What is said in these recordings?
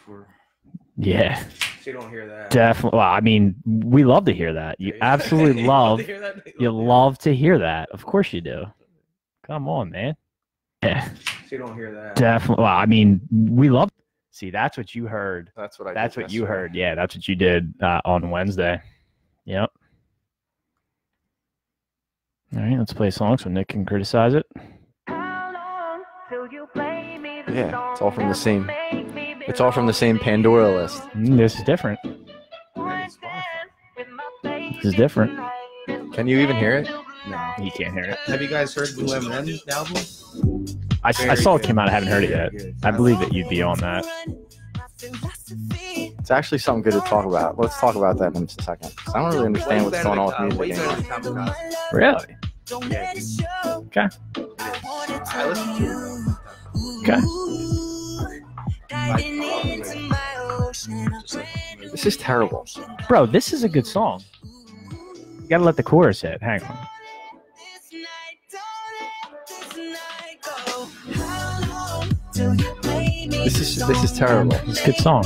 Yeah. So you don't hear that. Definitely. Well, I mean, we love to hear that. You absolutely love. You love to hear that. Of course you do. Come on, man. Yeah. So you don't hear that. Definitely. Well, I mean, we love. See, that's what you heard. That's what I. That's what you heard. Yeah, that's what you did on Wednesday. Yep. All right, let's play a song so Nick can criticize it. Yeah, it's all from the same. It's all from the same Pandora list. This is different. This is different. Can you even hear it? No, you can't hear it. Have you guys heard Blue M&M's album? I saw it came out. I haven't heard it yet. I believe that you'd be on that. It's actually something good to talk about. Let's talk about that in just a second. I don't really understand what's going on with music anymore. Really? Okay. Okay. This is terrible. Bro, this is a good song. You gotta let the chorus hit. Hang on. This is terrible. It's a good song.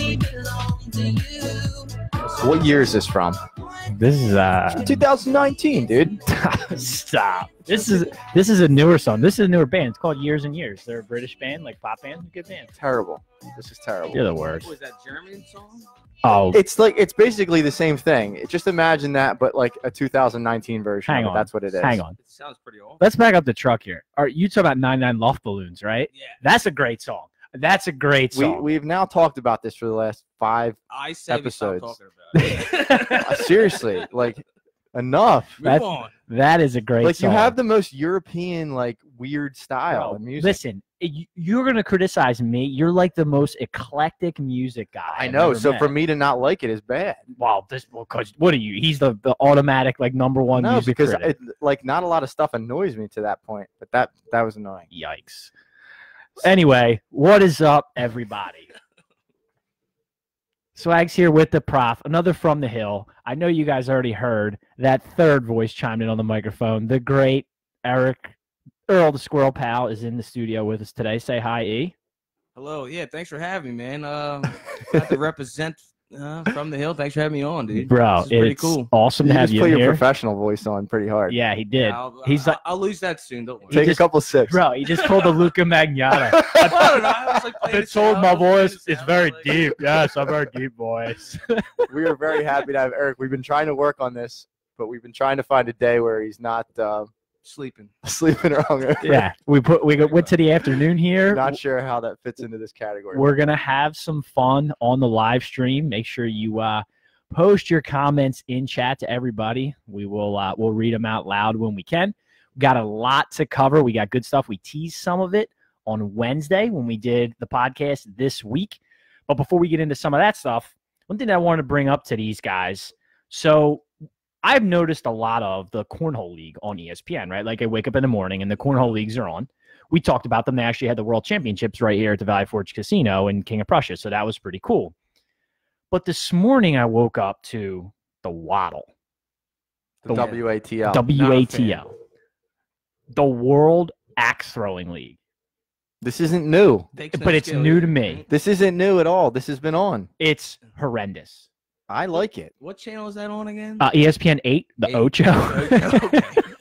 What year is this from? This is 2019, dude. Stop. This is a newer song. This is a newer band. It's called Years and Years. They're a British band, like pop band. Good band. Terrible. This is terrible. You're the worst. Was that German song? Oh, it's basically the same thing. Just imagine that, but like a 2019 version. Hang on. That's what it is. Hang on. It sounds pretty old. Let's back up the truck here. Are you talking about 99 Loft Balloons, right? Yeah. That's a great song. That's a great song. We've now talked about this for the last 5 I said episodes. We stopped talking about it. Seriously, like enough. Move on. That is a great Like song. you have the most European, like weird style Bro, of music. listen, you're gonna criticize me. You're like the most eclectic music guy. I I've know. ever So met. for me to not like it is bad. Wow, because what are you? He's the automatic like #1 No, music because critic. like not a lot of stuff annoys me to that point. But that was annoying. Yikes. Anyway, what is up, everybody? Swag's here with the prof, another from the hill. I know you guys already heard that third voice chimed in on the microphone. The great Eric Earl, the Squirrel Pal, is in the studio with us today. Say hi, E. Hello. Yeah, thanks for having me, man. Got to represent from the hill. Thanks for having me on, dude. Bro, this is pretty it's cool. awesome to You have just you put in your here. professional voice on pretty hard. Yeah, he did. Yeah, I'll lose that soon. Don't worry. Take just- a couple sips. Bro, he just pulled the Luca Magnotta. I don't know. I was like playing It the told sound, my I was playing voice the it's sound, very like- deep. Yes, I'm very deep voice. We are very happy to have Eric. We've been trying to work on this, but we've been trying to find a day where he's not Sleeping. sleeping or hungover. Yeah, we went to the afternoon here. Not sure how that fits into this category. We're gonna have some fun on the live stream. Make sure you post your comments in chat to everybody. We will we'll read them out loud when we can. We got a lot to cover. We got good stuff. We teased some of it on Wednesday when we did the podcast this week. But before we get into some of that stuff, one thing that I wanted to bring up to these guys. So I've noticed a lot of the Cornhole League on ESPN, right? Like I wake up in the morning and the Cornhole Leagues are on. We talked about them. They actually had the World Championships right here at the Valley Forge Casino in King of Prussia. So that was pretty cool. But this morning I woke up to the WATL. The WATL. WATL. The World Axe Throwing League. This isn't new. But it's new to me. This isn't new at all. This has been on. It's horrendous. I like it. What channel is that on again? ESPN 8, the 8. Ocho. Okay.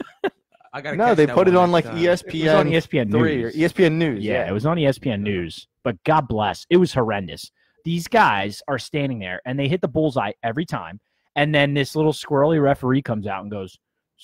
I gotta No, catch they that put it one on like next time. It was on ESPN ESPN 3 or News. ESPN News. Yeah, it was on ESPN News. But God bless, it was horrendous. These guys are standing there, and they hit the bullseye every time. And then this little squirrely referee comes out and goes,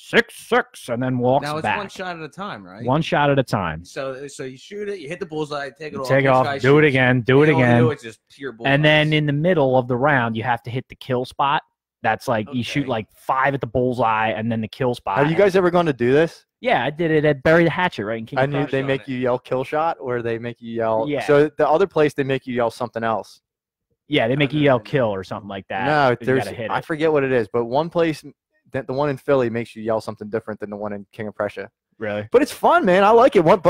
6-6, and then walks Now it's back. one shot at a time, right? One shot at a time. So you shoot it, you hit the bullseye, take it off. Take it next off, guy do it shoots. again, do it You don't again. do it, it's just pure bullseye. And then in the middle of the round, you have to hit the kill spot. That's like you shoot Okay. like 5 at the bullseye and then the kill spot. Have you guys ever gone to do this? Yeah, I did it at Bury the Hatchet, right? In King I of knew Prussia. they make you yell kill shot or they make you yell. Yeah. So the other place they make you yell something else. Yeah, they make you yell kill or something like that. No, You there's gotta hit I it. forget what it is, but one place the one in Philly makes you yell something different than the one in King of Prussia. Really? But it's fun, man. I like it. But what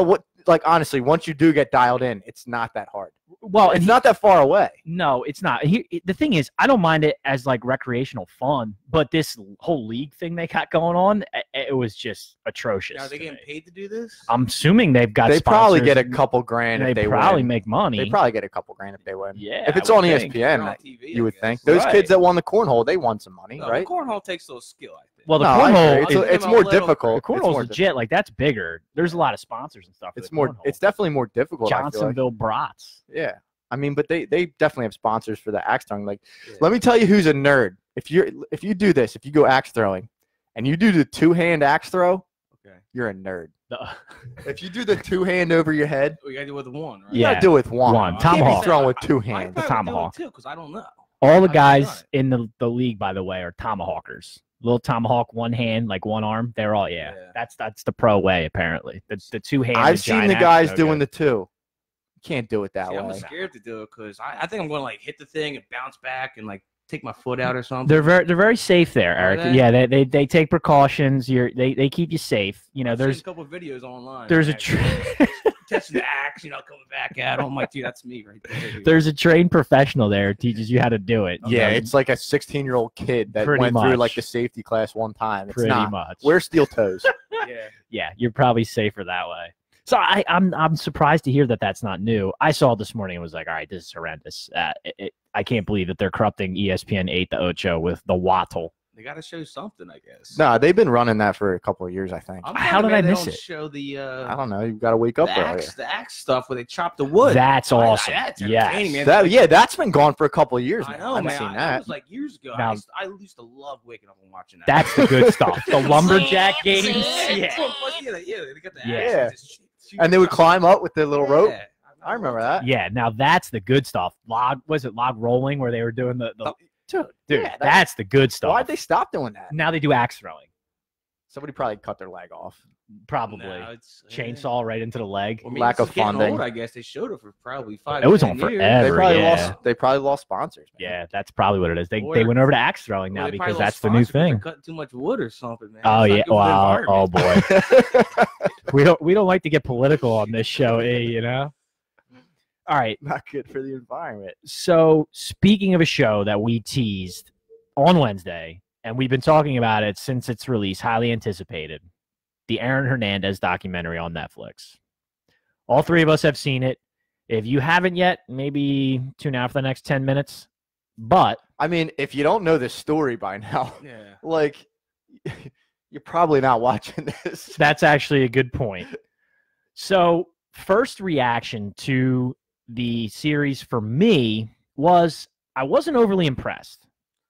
like honestly, once you do get dialed in, it's not that hard. Well, It's not that far away. No, it's not. The thing is, I don't mind it as like recreational fun, but this whole league thing they got going on, it was just atrocious. Now, are they getting paid to do this? I'm assuming they've got. They probably get a couple grand if they win. They probably make money. They probably get a couple grand if they win. Yeah, if it's on ESPN, on TV, you would think those kids that won the cornhole, they won some money, right? Cornhole takes a little skill, I think. Well, the cornhole, it's more difficult. The cornhole's legit. Like that's bigger. There's a lot of sponsors and stuff. It's more. It's definitely more difficult. Johnsonville Brats. Yeah. I mean, but they definitely have sponsors for the axe throwing. Like, let me tell you who's a nerd. If you do this, if you go axe throwing, and you do the 2-hand axe throw, you're a nerd. If you do the 2-hand over your head, you gotta do it with one, right? You gotta do it with one. Tomahawk. Throwing with 2 hands. The tomahawk too, because I don't know. All the guys in the league, by the way, are tomahawkers. Little tomahawk, 1 hand, like 1 arm. They're all That's the pro way apparently. The 2-hand. I've seen the guys doing the 2. Can't do it that way. I'm scared to do it because I think I'm going to like hit the thing and bounce back and like take my foot out or something. They're very safe there, Eric. Yeah, they take precautions. They keep you safe. You know, there's a couple of videos online. There's catching the axe, coming back at. I'm like, dude, that's me right there. There's a trained professional there who teaches you how to do it. Yeah, it's like a 16-year-old kid that went through like the safety class one time. It's pretty much. Wear steel toes. Yeah, you're probably safer that way. So I'm surprised to hear that that's not new. I saw it this morning and was like, all right, this is horrendous. I can't believe that they're corrupting ESPN 8 the Ocho with the WATL. They got to show something, I guess. No, they've been running that for a couple of years, I think. How did I miss it? Show the I don't know. You've got to wake up earlier. The axe stuff where they chop the wood. That's awesome. That's been gone for a couple of years. I know, man. Seen that. It was like years ago. I used to love waking up and watching that. That's the good stuff. The lumberjack games. They got the axe. And they would climb up with their little rope. I remember that. Yeah, now that's the good stuff. Log rolling where they were doing the dude, that's the good stuff. Why'd they stop doing that? Now they do axe throwing. Somebody probably cut their leg off. Probably. Chainsaw right into the leg. Well, lack of funding. Old, I guess they showed it for probably 5 It was on years. forever. They probably lost sponsors. Man. Yeah, that's probably what it is. They went over to axe throwing now because that's the new thing. Cutting too much wood or something, man. Oh yeah. Wow. Oh boy. we don't like to get political on this show, you know. All right. Not good for the environment. So speaking of a show that we teased on Wednesday, and we've been talking about it since its release, highly anticipated, the Aaron Hernandez documentary on Netflix. All 3 of us have seen it. If you haven't yet, maybe tune out for the next 10 minutes. But I mean, if you don't know this story by now, like you're probably not watching this. That's actually a good point. So first reaction to the series for me was I wasn't overly impressed.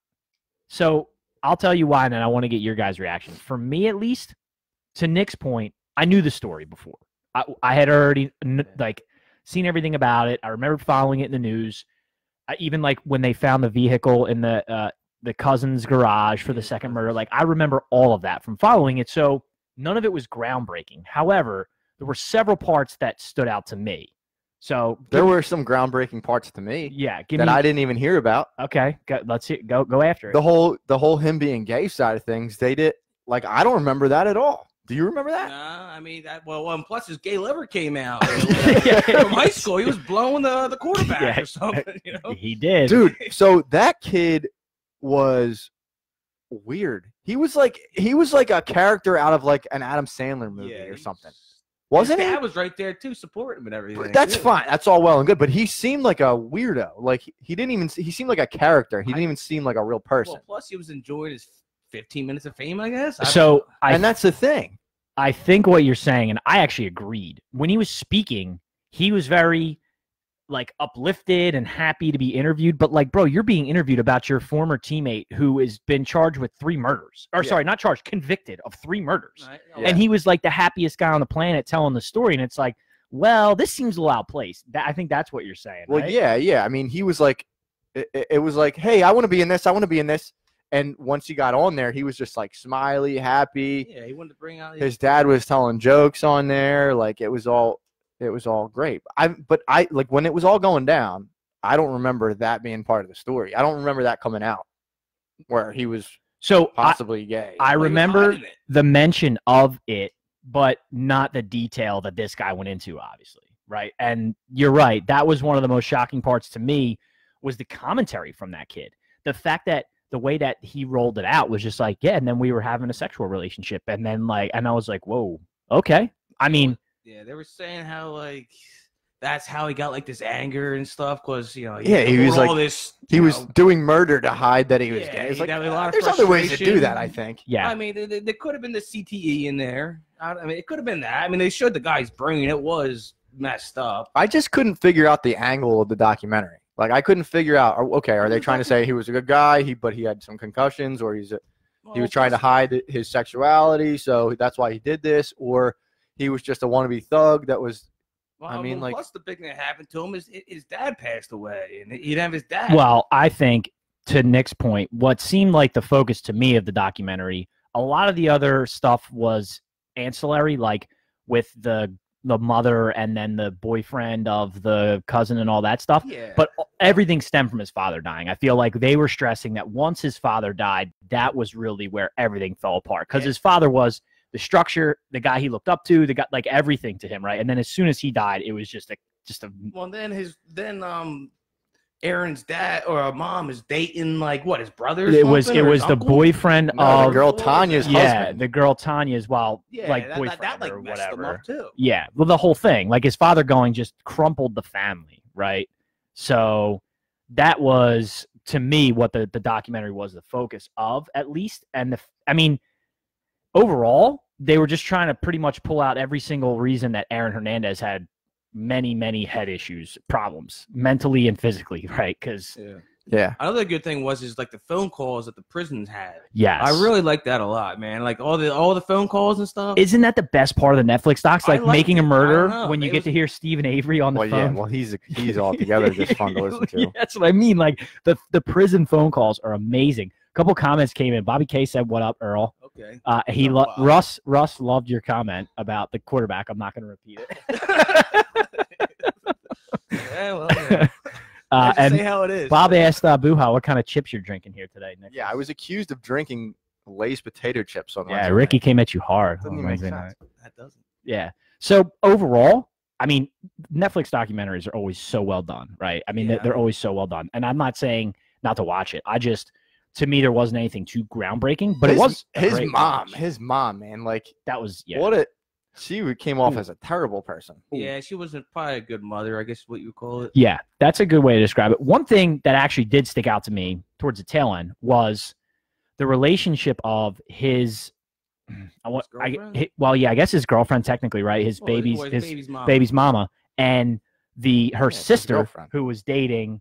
So I'll tell you why, and then I want to get your guys' reaction. For me, at least, to Nick's point, I knew the story before. I had already seen everything about it. I remember following it in the news. Even like when they found the vehicle in the cousin's garage for the second murder. Like I remember all of that from following it. So none of it was groundbreaking. However, there were several parts that stood out to me. So there were some groundbreaking parts to me. Yeah, I didn't even hear about. Okay, let's go after it. The whole him being gay side of things. They did I don't remember that at all. Do you remember that? Nah, I mean and plus his gay liver came out from high school. He was blowing the quarterback or something. You know, he did, dude. So that kid was weird. He was like a character out of like an Adam Sandler movie or something. Wasn't he? His dad was right there too, supporting him and everything. That's fine. That's all well and good. But he seemed like a weirdo. Like he seemed like a character. He didn't even seem like a real person. Well, plus he was enjoying his 15 minutes of fame, I guess. And that's the thing. I think what you're saying, and I actually agreed. When he was speaking, he was very uplifted and happy to be interviewed. But bro, you're being interviewed about your former teammate who has been charged with 3 murders. Or sorry, not charged, convicted of 3 murders. Right. Yeah. And he was like the happiest guy on the planet telling the story. And it's like, well, this seems a little outplaced. I think that's what you're saying. Well, right? yeah. I mean, he was like, it was like, hey, I want to be in this. I want to be in this. And once he got on there, he was just like smiley, happy. Yeah, he wanted to bring out his dad was telling jokes on there. Like it was all great. But when it was all going down, I don't remember that being part of the story. I don't remember that coming out where he was possibly gay. I remember the mention of it but not the detail that this guy went into, obviously, right? And you're right. That was one of the most shocking parts to me was the commentary from that kid. The fact that the way that he rolled it out was just like, yeah, and then we were having a sexual relationship. And then like, and I was like, whoa, okay. I mean, yeah, they were saying how like that's how he got like this anger and stuff because he was like he was doing murder to hide that he was gay. It's like there's other ways to do that, I think. Yeah, I mean, there could have been the CTE in there. I mean, it could have been that. I mean, they showed the guy's brain; it was messed up. I just couldn't figure out the angle of the documentary. Like I couldn't figure out. Okay, are they trying to say he was a good guy, but he had some concussions, or he was trying to hide his sexuality, so that's why he did this, or he was just a wannabe thug that was. Well, I mean, like, plus the big thing that happened to him is his dad passed away, and he didn't have his dad. Well, I think to Nick's point, what seemed like the focus to me of the documentary, a lot of the other stuff was ancillary, like with the mother and then the boyfriend of the cousin and all that stuff. Yeah. But everything stemmed from his father dying. I feel like they were stressing that once his father died, that was really where everything fell apart because his father was the structure, the guy he looked up to, the guy, like everything to him, right? And then as soon as he died, it was just a. Well, then Aaron's dad or mom is dating like what his brother. It was the boyfriend of the girl Tanya's husband. The girl Tanya's boyfriend that or messed whatever. him up too. Yeah, well, the whole thing, like his father going, just crumpled the family, right? So that was to me what the documentary was the focus of, at least. And I mean. Overall, they were just trying to pretty much pull out every single reason that Aaron Hernandez had many, many head issues, problems, mentally and physically, right? Because another good thing is like the phone calls that the prisons had. Yes, I really like that a lot, man. Like all the phone calls and stuff. Isn't that the best part of the Netflix docs? Like Making a Murder when you get to hear Stephen Avery on the phone. Yeah, well, he's altogether just fun to listen to. Yeah, that's what I mean. Like the prison phone calls are amazing. A couple comments came in. Bobby K said, "What up, Earl?" Okay. Russ loved your comment about the quarterback. I'm not going to repeat it. And say how it is. Bob asked Buha what kind of chips you're drinking here today, Nick. Yeah, I was accused of drinking Lay's potato chips on Wednesday. Yeah, Ricky came at you hard. Doesn't even make sense. That doesn't. Yeah. So overall, I mean, Netflix documentaries are always so well done, right? I mean, they're always so well done. And I'm not saying not to watch it. To me, there wasn't anything too groundbreaking, but it was his mom, man. Like that was she came off as a terrible person. Yeah, she wasn't probably a good mother, I guess what you call it. Yeah, that's a good way to describe it. One thing that actually did stick out to me towards the tail end was the relationship of his. I guess his girlfriend technically, right? His baby's mama, and her sister who was dating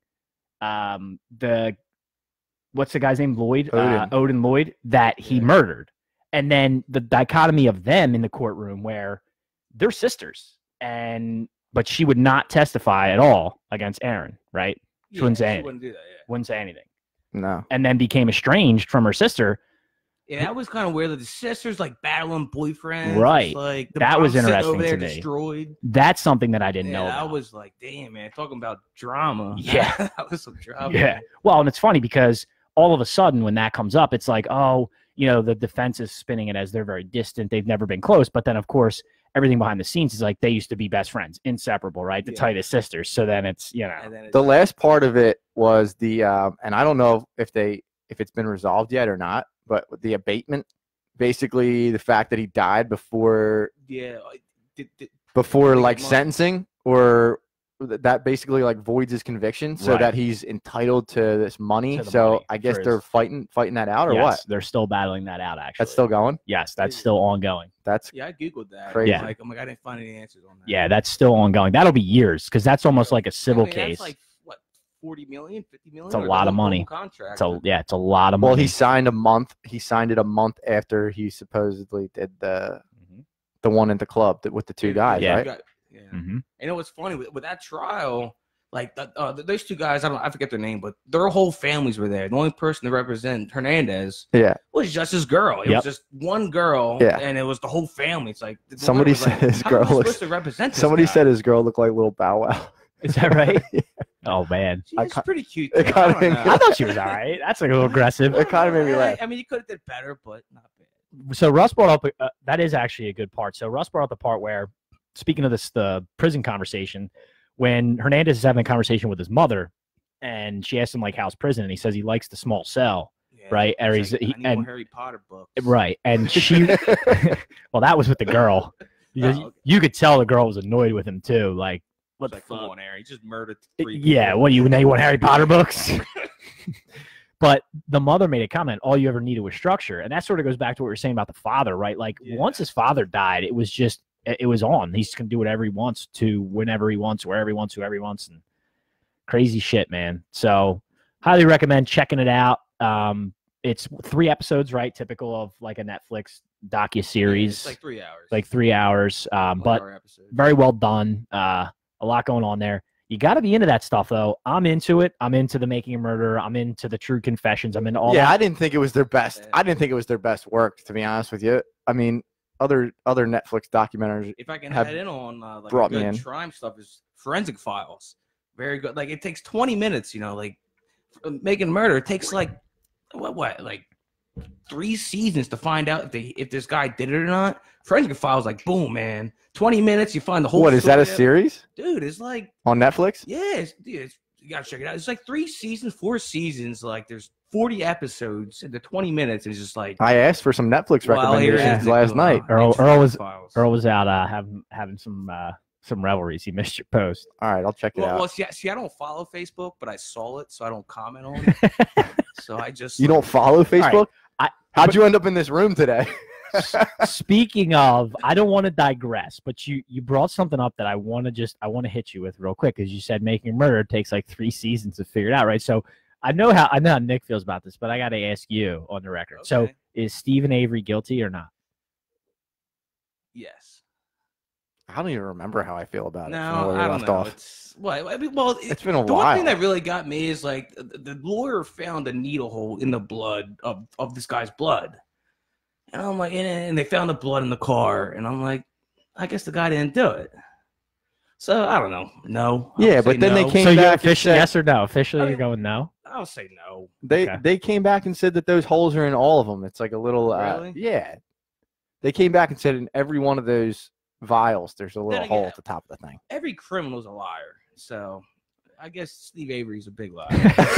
what's the guy's name? Lloyd? Odin Lloyd, that he murdered. And then the dichotomy of them in the courtroom where they're sisters, but she would not testify at all against Aaron, right? She wouldn't say anything. Wouldn't do that, Wouldn't say anything. No. And then became estranged from her sister. Yeah, that was kind of weird. That the sisters like battling boyfriends. Right. Like that was interesting over there to me. Destroyed. That's something that I didn't know about. I was like, damn, man, talking about drama. Yeah. That was some drama. Yeah. Well, and it's funny because all of a sudden when that comes up, it's like, oh, the defense is spinning it as they're very distant. They've never been close. But then, of course, everything behind the scenes is like they used to be best friends, inseparable, right? The tightest sisters. So then it's, the last part of it was the, and I don't know if it's been resolved yet or not, but the abatement, basically the fact that he died before, sentencing, or that basically like voids his conviction, so that he's entitled to this money. So I guess they're fighting that out, or what? They're still battling that out. Actually, that's still going. Yes, that's still ongoing. I googled that. Crazy. Yeah. I'm like, I didn't find any answers on that. Yeah, that's still ongoing. That'll be years because that's almost like a civil case. That's like what, 40 million, 50 million? It's a lot of money. Contract. It's a lot of money. Well, he signed it a month after he supposedly did the one in the club with the two guys, right? Yeah. And it was funny with that trial, like those two guys, I forget their name, but their whole families were there. The only person to represent Hernandez was just his girl. It was just one girl, and it was the whole family. It's like somebody said his girl looks to represent this somebody guy? said his girl looked like little Bow Wow. Is that right? Oh man, she's pretty cute. I thought she was all right. That's like a little aggressive. It kind of made me laugh. I mean, you could have did better, but not bad. So Russ brought up that is actually a good part. So Russ brought up the part where, speaking of the prison conversation, when Hernandez is having a conversation with his mother, and she asks him like, "How's prison?" and he says he likes the small cell, right? Or he's like, I need more Harry Potter books, right? And she, well, that was with the girl. You could tell the girl was annoyed with him too. Like, what the fuck? Come on, Harry, just murdered 3 people. Yeah, what do you want Harry Potter books? But the mother made a comment, all you ever needed was structure. And that sort of goes back to what we were saying about the father, right? Like, once his father died, it was on. He's going to do whatever he wants to, whenever he wants, wherever he wants, whoever he wants. And crazy shit, man. So highly recommend checking it out. It's 3 episodes, right? Typical of like a Netflix docuseries. It's like 3 hours. Like 3 hours. But very well done. A lot going on there. You got to be into that stuff, though. I'm into it. I'm into the Making a Murderer. I'm into the True Confessions. I'm into all that. Yeah, I didn't think it was their best. I didn't think it was their best work, to be honest with you. I mean, other Netflix documentaries. If I can head in on like good crime stuff, is Forensic Files. Very good. Like, it takes 20 minutes. You know, like Making a Murderer. It takes like like 3 seasons to find out if this guy did it or not. Forensic Files, like, boom, man. 20 minutes, you find the whole. What is that? A series? Dude, it's like on Netflix. Yeah, you gotta check it out. It's like 3 seasons, 4 seasons. Like, there's 40 episodes, and the 20 minutes is just like. I asked for some Netflix recommendations last night. Earl was out having some revelries. He missed your post. All right, I'll check it out. Well, see, I don't follow Facebook, but I saw it, so I don't comment on it. So I just. You don't follow Facebook? Right. How'd you end up in this room today? Speaking of, I don't want to digress, but you brought something up that I want to hit you with real quick, because you said Making a Murderer takes like 3 seasons to figure it out, right? So I know how Nick feels about this, but I got to ask you on the record. Okay. So is Stephen Avery guilty or not? Yes. I don't even remember how I feel about it. No, I don't know. It's been a while. The one thing that really got me is like the lawyer found a needle hole in the blood of this guy's blood. And I'm like, and they found the blood in the car, and I'm like, I guess the guy didn't do it. So I don't know. No. Yeah, but then they came back. Officially, yes or no? Officially, you're going no. I'll say no. They came back and said that those holes are in all of them. It's like a little. Really? Yeah. They came back and said in every one of those vials, there's a little hole at the top of the thing. Every criminal's a liar, so I guess Steve Avery's a big liar.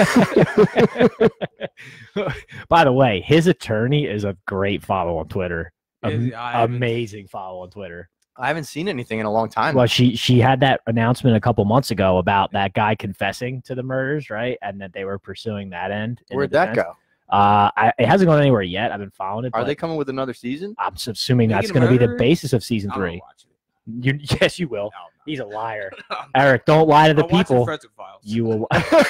By the way, his attorney is a great follow on Twitter. Amazing follow on Twitter. I haven't seen anything in a long time. Well, she had that announcement a couple months ago about that guy confessing to the murders, right? And that they were pursuing that end. Where'd that go? It hasn't gone anywhere yet. I've been following it. Are they coming with another season? I'm assuming that's going to be the basis of season 3. Yes, you will. No. He's a liar. Eric, don't lie to the people. You will.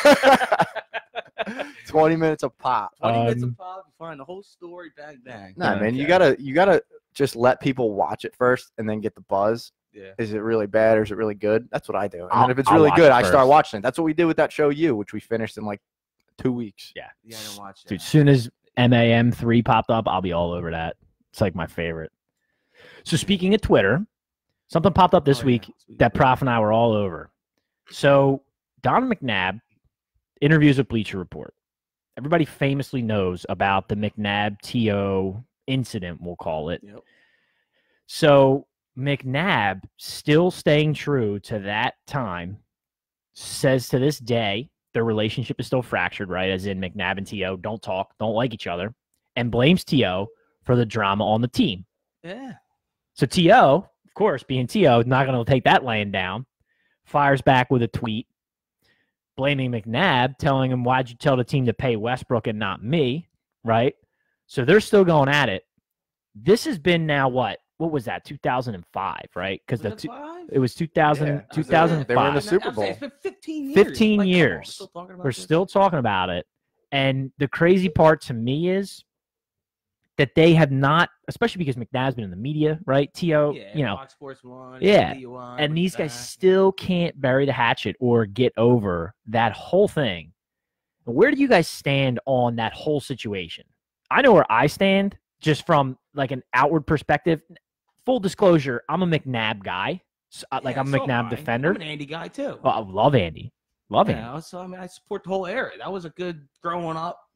20 minutes a pop. 20 minutes a pop. You find the whole story. Bang bang. Nah, man, you gotta just let people watch it first and then get the buzz. Yeah. Is it really bad or is it really good? That's what I do. And if it's really good, I start watching it. That's what we did with that show, which we finished in like 2 weeks. Yeah. Yeah, I didn't watch it. Dude, as soon as MAM 3 popped up, I'll be all over that. It's like my favorite. So speaking of Twitter, something popped up this week that Prof and I were all over. So Don McNabb interviews with Bleacher Report. Everybody famously knows about the McNabb TO incident, we'll call it. Yep. So McNabb, still staying true to that time, says to this day their relationship is still fractured, right? As in McNabb and TO don't talk, don't like each other, and blames TO for the drama on the team. Yeah. So TO, of course, being TO, not going to take that laying down, fires back with a tweet blaming McNabb, telling him, why'd you tell the team to pay Westbrook and not me, right? So they're still going at it. This has been now what was that, 2005, right? Because it was 2000, 2005. They were in the Super Bowl. It's been 15 years. 15 years. We're still talking about it. And the crazy part to me is that they have not, especially because McNabb's been in the media, right? TO, Fox Sports 1, and these guys still can't bury the hatchet or get over that whole thing. Where do you guys stand on that whole situation? I know where I stand, just from like an outward perspective. Full disclosure, I'm a McNabb guy. So, I'm a McNabb defender. I'm an Andy guy too. Oh, I love Andy. Love Andy. So I support the whole era. That was a good growing up.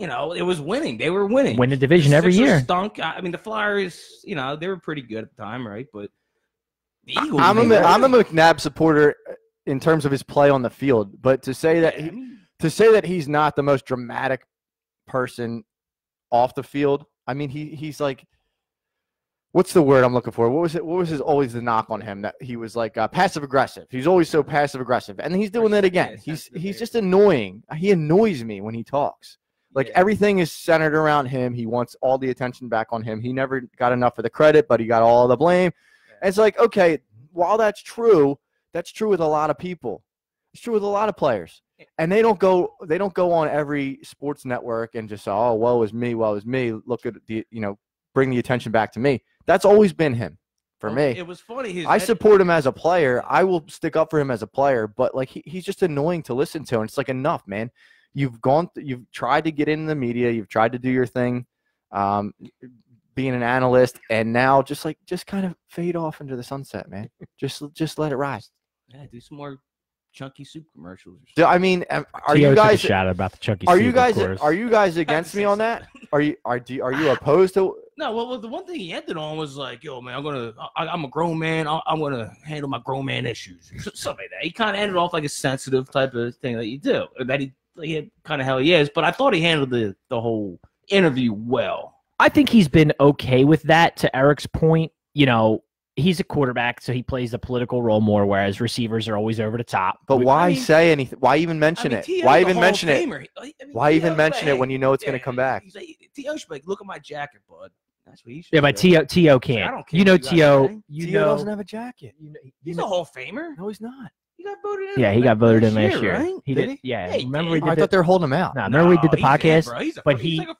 you know, it was winning. They were winning. Win the division every year. Stunk. I mean, the Flyers, you know, they were pretty good at the time, right? But the Eagles. I'm a McNabb supporter in terms of his play on the field, but to say that he's not the most dramatic person off the field, I mean, he's like, what's the word I'm looking for? What was always the knock on him, that he was like passive aggressive. He's always so passive aggressive, and he's doing that again. He's just annoying. He annoys me when he talks. Like everything is centered around him. He wants all the attention back on him. He never got enough of the credit, but he got all the blame. And it's like, okay, while that's true with a lot of people. It's true with a lot of players. And they don't go on every sports network and just say, oh, woe is me. Look at the, you know, bring the attention back to me. That's always been him for me. It was funny. I support him as a player. I will stick up for him as a player, but like he's just annoying to listen to. And it's like, enough, man. You've tried to get in the media. You've tried to do your thing, being an analyst, and now just kind of fade off into the sunset, man. just let it rise. Yeah, do some more Chunky Soup commercials. I mean, are you guys shout out about the Chunky Soup? Are you guys against me on that? Are you opposed to? No, well, the one thing he ended on was like, "Yo, man, I'm a grown man. I'm gonna handle my grown man issues," something like that. He kind of ended off like a sensitive type of thing that you do. That he kind of how he is. But I thought he handled the whole interview well. I think he's been okay with that. To Eric's point, you know, he's a quarterback, so he plays the political role more, whereas receivers are always over the top. But why say anything? Why even mention it? Why even mention it? Why even mention it when you know it's going to come back? He's like, T.O. should be like, look at my jacket, bud. That's what he should. Yeah, but T.O. can't. I don't care. You know, T.O. T.O. doesn't have a jacket. He's a Hall of Famer. No, he's not. He got voted in. Yeah, he got voted in last year. Right? He did. Yeah, remember we did. I thought they were holding him out. No, remember we did the podcast, but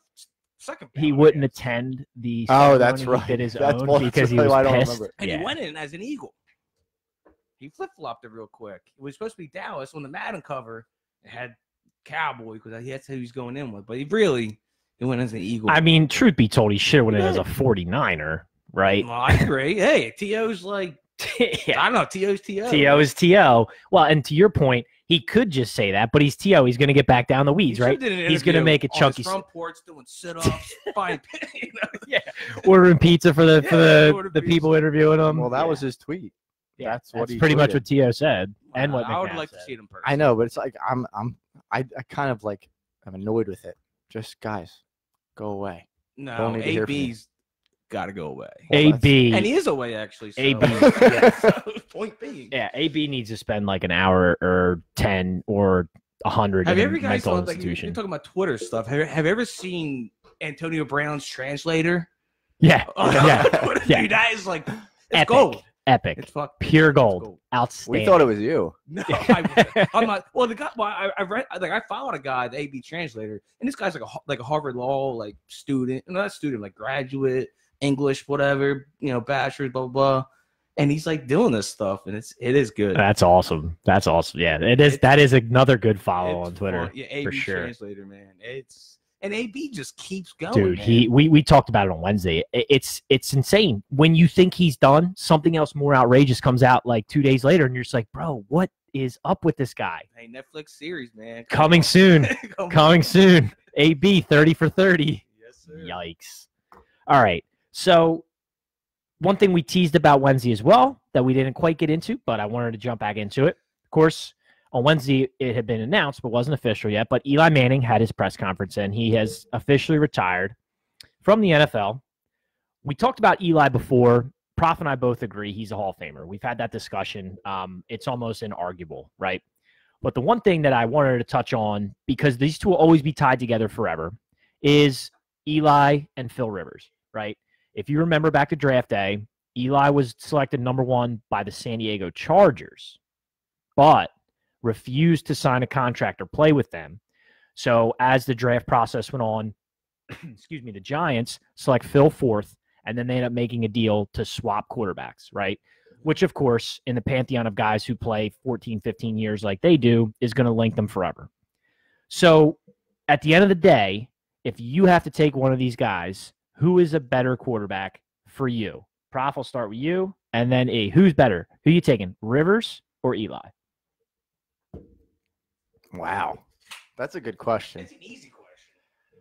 he wouldn't attend the. Oh, that's right. He did his own because he was pissed. And he went in as an Eagle. He flip-flopped it real quick. It was supposed to be Dallas on the Madden cover. It had Cowboy because that's who he was going in with. But he went as an Eagle. I mean, truth be told, he should have went in as a 49er, right? Well, I agree. Hey, T.O.'s like, I don't know, T.O.'s T.O. T.O. is T.O. Well, and to your point, he could just say that, but he's T.O. He's going to get back down the weeds, right? He's going to make a chunky. Front porch doing sit-ups, buying, ordering pizza for the people interviewing him. Well, that was his tweet. Yeah, that's pretty much what T.O. said, and what McNabb I would like said. to see it in person. I know, but it's like I kind of like I'm annoyed with it. Just guys, go away. No, AB's got to go away. AB, and he is away actually. So. AB, point being, AB needs to spend like an hour or 10 or 100 in a mental institution. You're talking about Twitter stuff. Have you ever seen Antonio Brown's translator? Yeah, Dude, that is like it's gold. Epic. It's pure gold. Outstanding. We thought it was you. No, I'm not. Well, the guy. Well, I read. Like, I followed a guy, the AB translator, and this guy's like a Harvard Law student. Not student, like graduate, English, whatever. You know, bachelor's, blah blah blah. And he's like doing this stuff, and it is good. That's awesome. Yeah, it is. That is another good follow on Twitter. Fun. Yeah, AB for sure. Translator, man. And AB just keeps going. Dude, man. We talked about it on Wednesday. It's insane. When you think he's done, something else more outrageous comes out like 2 days later, and you're just like, bro, what is up with this guy? Hey, Netflix series, man. Coming soon. Coming soon. AB 30 for 30. Yes, sir. Yikes. All right. So one thing we teased about Wednesday as well that we didn't quite get into, but I wanted to jump back into it. Of course, on Wednesday, it had been announced, but wasn't official yet. But Eli Manning had his press conference, and he has officially retired from the NFL. We talked about Eli before. Prof and I both agree he's a Hall of Famer. We've had that discussion. It's almost inarguable, right? But the one thing that I wanted to touch on, because these two will always be tied together forever, is Eli and Phil Rivers, right? If you remember back to draft day, Eli was selected number 1 by the San Diego Chargers, but refused to sign a contract or play with them. So as the draft process went on, the Giants select Phil 4th, and then they end up making a deal to swap quarterbacks, right? Which, of course, in the pantheon of guys who play 14, 15 years like they do, is going to link them forever. So at the end of the day, if you have to take one of these guys, who is a better quarterback for you? Prof, I'll start with you, and then who's better? Who are you taking, Rivers or Eli? Wow. That's a good question. It's an easy question.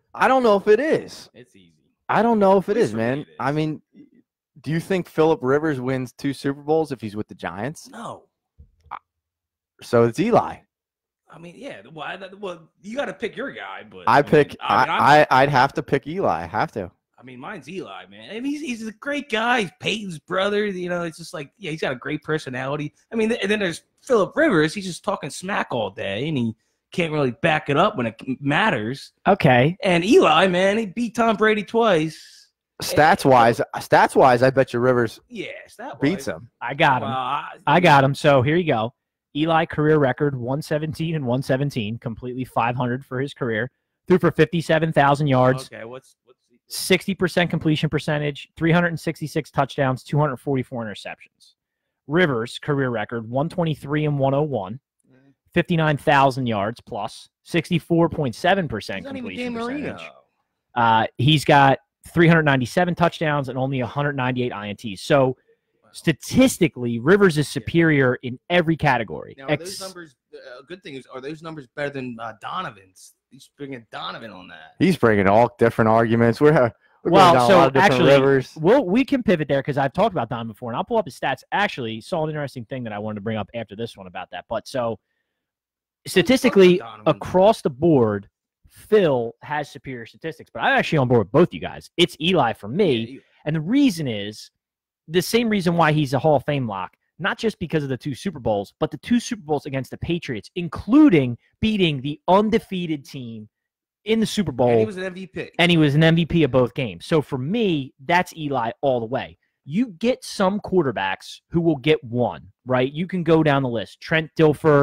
I don't know if it is. It's easy. I don't know if it is, man. It is. I mean, do you think Phillip Rivers wins 2 Super Bowls if he's with the Giants? No. So it's Eli. I mean, yeah. Well, you got to pick your guy, but I'd have to pick Eli. I have to. I mean, mine's Eli, man. I mean, he's a great guy. He's Peyton's brother. You know, it's just like, yeah, he's got a great personality. I mean, and then there's Phillip Rivers. He's just talking smack all day, and he can't really back it up when it matters. Okay. And Eli, man, he beat Tom Brady twice. Stats wise, I bet you Rivers beats him. I got him. I got him. So here you go. Eli career record 117 and 117, completely 500 for his career. Threw for 57,000 yards. Okay, what's 60% completion percentage, 366 touchdowns, 244 interceptions. Rivers career record 123 and 101, 59,000 yards plus, 64.7% completion percentage. He's got 397 touchdowns and only 198 INTs. So statistically, Rivers is superior in every category. Now, are those numbers? Good thing is, are those numbers better than Donovan's? He's bringing Donovan on that. He's bringing all different arguments. We're going down a lot of different Rivers. We can pivot there because I've talked about Donovan before, and I'll pull up his stats. Actually, saw an interesting thing that I wanted to bring up after this one about that. But so statistically, across the board, Phil has superior statistics. But I'm actually on board with both you guys. It's Eli for me, and the reason is the same reason why he's a Hall of Fame lock. Not just because of the 2 Super Bowls, but the 2 Super Bowls against the Patriots, including beating the undefeated team in the Super Bowl. And he was an MVP. And he was an MVP of both games. So for me, that's Eli all the way. You get some quarterbacks who will get 1, right? You can go down the list. Trent Dilfer,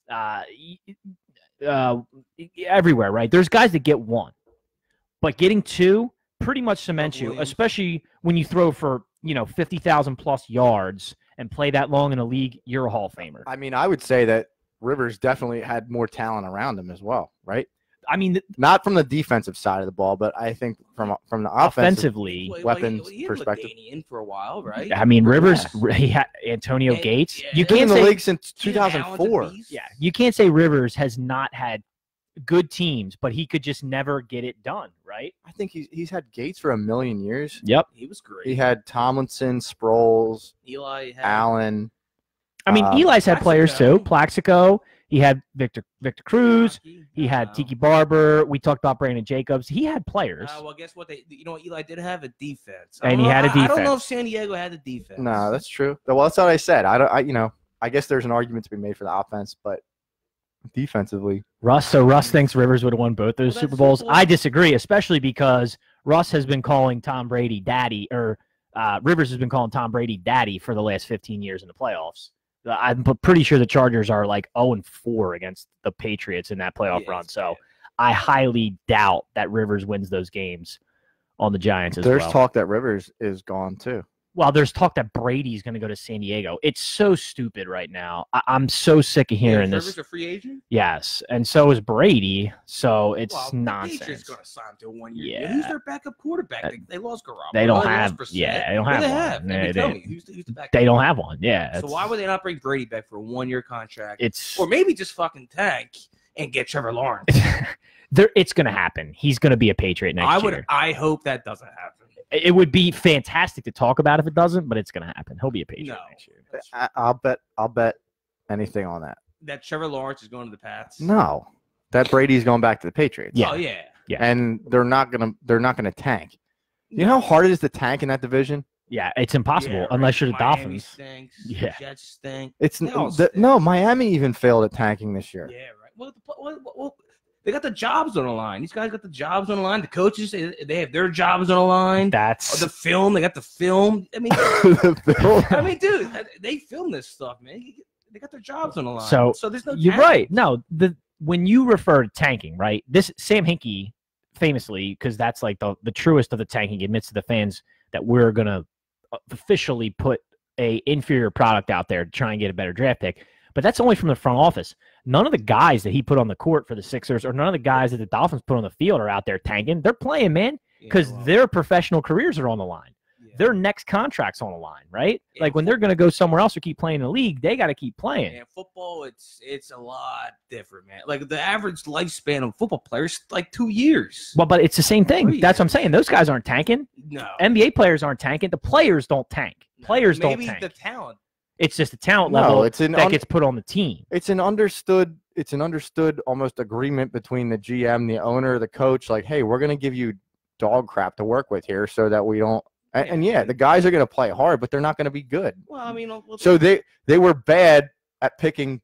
everywhere, right? There's guys that get 1. But getting 2 pretty much cements you, especially when you throw for, 50,000 plus yards and play that long in a league, you're a Hall of Famer. I mean, I would say that Rivers definitely had more talent around him as well, right? I mean, not from the defensive side of the ball, but I think from the offensively weapons perspective. In for a while, right? I mean, Rivers, he had Antonio Gates. You can't in the league since 2004. Yeah, you can't say Rivers has not had good teams, but he could just never get it done, right? I think he's had Gates for a million years. Yep, he was great. He had Tomlinson, Sproles, Eli, Allen. I mean, Eli's had players too. Plaxico. He had Victor Cruz. He had Tiki Barber. We talked about Brandon Jacobs. He had players. Well, guess what? Eli did have a defense. And he had a defense. I don't know if San Diego had a defense. No, that's true. Well, that's what I said. I guess there's an argument to be made for the offense, but defensively. Russ thinks Rivers would have won both those Super Bowls. I disagree, especially because Russ has been calling Tom Brady daddy, or Rivers has been calling Tom Brady daddy for the last 15 years in the playoffs. I'm pretty sure the Chargers are like 0-4 against the Patriots in that playoff run. So I highly doubt that Rivers wins those games on the Giants as well. There's talk that Rivers is gone too. Well, there's talk that Brady's going to go to San Diego. It's so stupid right now. I'm so sick of hearing this. Rivers a free agent? Yes, and so is Brady. So it's nonsense. The Patriots going to sign to a 1-year deal. Who's their backup quarterback? They lost Garoppolo. They don't have. Yeah, they don't have one. Who's the backup? They don't have one. Yeah. So why would they not bring Brady back for a 1-year contract? Or maybe just fucking tank and get Trevor Lawrence. It's going to happen. He's going to be a Patriot next year. I hope that doesn't happen. It would be fantastic to talk about if it doesn't, but it's going to happen. He'll be a Patriot next year. I'll bet anything on that. That Trevor Lawrence is going to the Pats. No, that Brady's going back to the Patriots. Yeah. Oh yeah. And they're not gonna tank. You know how hard it is to tank in that division? Yeah, it's impossible unless you're the Dolphins. Stinks, yeah, Jets stink. No, Miami even failed at tanking this year. Yeah, right. Well, they got the jobs on the line. These guys got the jobs on the line. The coaches, they have their jobs on the line. That's the film. They got the film. I mean, the film. I mean, dude, they film this stuff, man. They got their jobs on the line. So there's no. You're right. No, when you refer to tanking, right? This Sam Hinkie, famously, because that's like the truest of the tanking, admits to the fans that we're gonna officially put a inferior product out there to try and get a better draft pick. But that's only from the front office. None of the guys that he put on the court for the Sixers or none of the guys that the Dolphins put on the field are out there tanking. They're playing, man, because their professional careers are on the line. Yeah. their next contract's on the line, right? Yeah, like when they're going to go somewhere else or keep playing in the league, they got to keep playing. Yeah, football, it's a lot different, man. Like the average lifespan of football players, like 2 years. Well, but it's the same thing. That's what I'm saying. Those guys aren't tanking. No. NBA players aren't tanking. The players don't tank. Players don't tank. Maybe the talent. It's just a talent level that gets put on the team. It's an understood almost agreement between the GM, the owner, the coach. Like, hey, we're going to give you dog crap to work with here so that we don't. And yeah, the guys are going to play hard, but they're not going to be good. Well, I mean, so they were bad at picking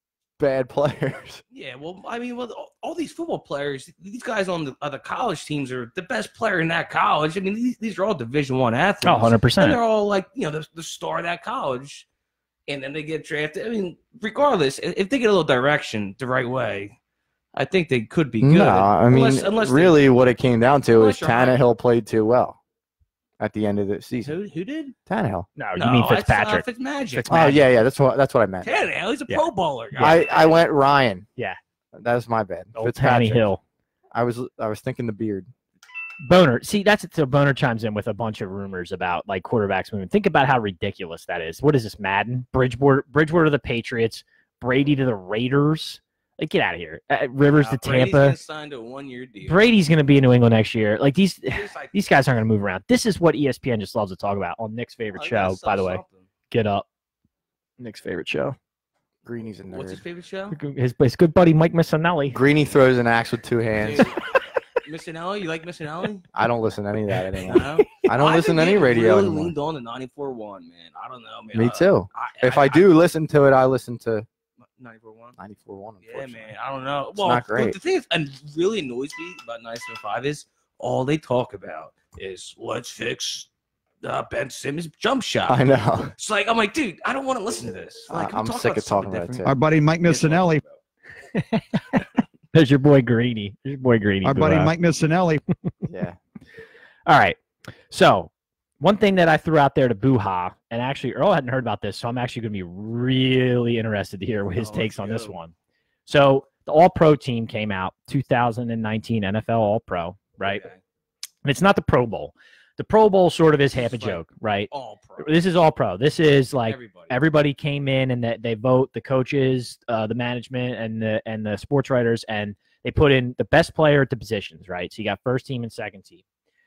bad players. Yeah, well, I mean, all these football players, these guys on the college teams are the best player in that college. I mean, these are all Division I athletes. Oh, 100%. And they're all like, the star of that college. And then they get drafted. I mean, regardless, if they get a little direction the right way, I think they could be good. No, I mean, unless really what it came down to is Tannehill played too well at the end of the season. Who did? Tannehill. No, you mean Fitzpatrick. Fitzmagic. Oh, yeah, that's what I meant. Tannehill, he's a Pro Bowler. I went Ryan. Yeah. That was my bad. Old Tannehill. I was thinking the beard. Boner, see, so Boner chimes in with a bunch of rumors about like quarterbacks moving. Think about how ridiculous that is. What is this, Madden? Bridgewater to the Patriots, Brady to the Raiders. Like, get out of here. Rivers to Tampa. Brady's signed a 1-year deal. Brady's going to be in New England next year. Like these guys aren't going to move around. This is what ESPN just loves to talk about on Nick's favorite show. By the way, get up. Nick's favorite show. Greeny's a nerd. What's his favorite show? His good buddy Mike Missanelli. Greeny throws an axe with 2 hands. Missanelli, you like Missanelli? I don't listen to any of that anymore. I don't listen to any radio really anymore. Leaned on the 94.1, man. I don't know, man. Me too. If I do listen to it, I listen to 94.1. 94.1. Yeah, man. I don't know. It's not great. The thing that really annoys me about 97.5 is all they talk about is let's fix Ben Simmons' jump shot. I know. It's like I'm like, dude, I don't want to listen to this. Like, I'm sick of talking about it too. Our buddy Mike Missanelli. There's your boy Greeny. Our buddy Mike Missanelli. Yeah. All right. So one thing that I threw out there to Boo-Ha, and actually Earl hadn't heard about this, so I'm actually going to be really interested to hear his takes on this one. So the All-Pro team came out, 2019 NFL All-Pro, right? Okay. And it's not the Pro Bowl. The Pro Bowl sort of is half a joke, right? All-Pro. This is All-Pro. This is like everybody came in and they vote, the coaches, the management, and the sports writers, and they put in the best player at the positions, right? So you got first team and second team.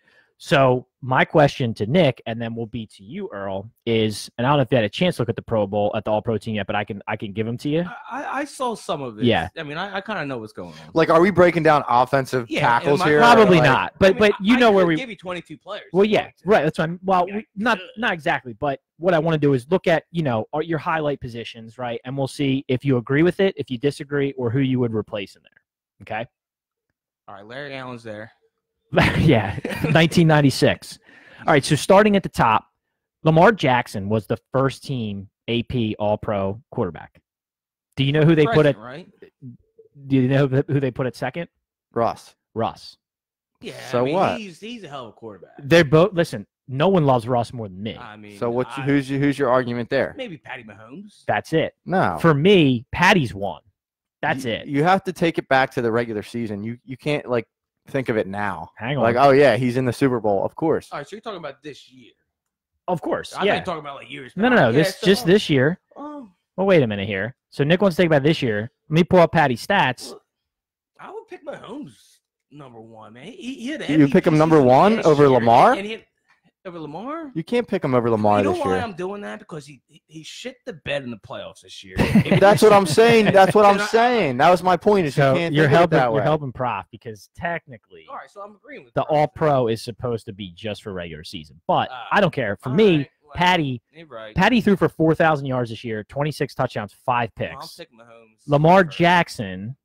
So my question to Nick, and then we'll be to you, Earl, is, and I don't know if you had a chance to look at the Pro Bowl, at the All-Pro team yet, but I can give them to you. I saw some of it. Yeah. I mean, I kind of know what's going on. Like, are we breaking down offensive tackles here? Probably not. But you know where we give you 22 players. Well, yeah, right. That's what I'm. Well, not exactly, but what I want to do is look at your highlight positions, right, and we'll see if you agree with it, if you disagree, or who you would replace in there. Okay. All right, Larry Allen's there. Yeah, 1996. All right, so starting at the top, Lamar Jackson was the first team AP All-Pro quarterback. Do you know who they put at? Right? Do you know who they put at second? Russ. Yeah. So I mean, what? He's a hell of a quarterback. They're both. Listen, no one loves Russ more than me. I mean, so who's your argument there? Maybe Patty Mahomes. That's it. No. For me, Patty's one. That's it. You have to take it back to the regular season. You can't think of it now. Hang on. Like, oh yeah, he's in the Super Bowl. Of course. All right, so you're talking about this year. Of course. I thought you were talking about years. No. This year. Well, wait a minute here. So Nick wants to think about this year. Let me pull up Patty's stats. I would pick Mahomes number one, man. He had you pick him number one over Lamar? Over Lamar? You can't pick him over Lamar this year. You know why I'm doing that? Because he shit the bed in the playoffs this year. That's what I'm saying. That's what I'm saying. That was my point. Is so you can't you're think helping. that way. You're helping Prof because technically, all right. So I'm agreeing with the All-Pro is supposed to be just for regular season, but I don't care. For me, Patty threw for 4,000 yards this year, 26 touchdowns, 5 picks. I'll pick Mahomes. Lamar Jackson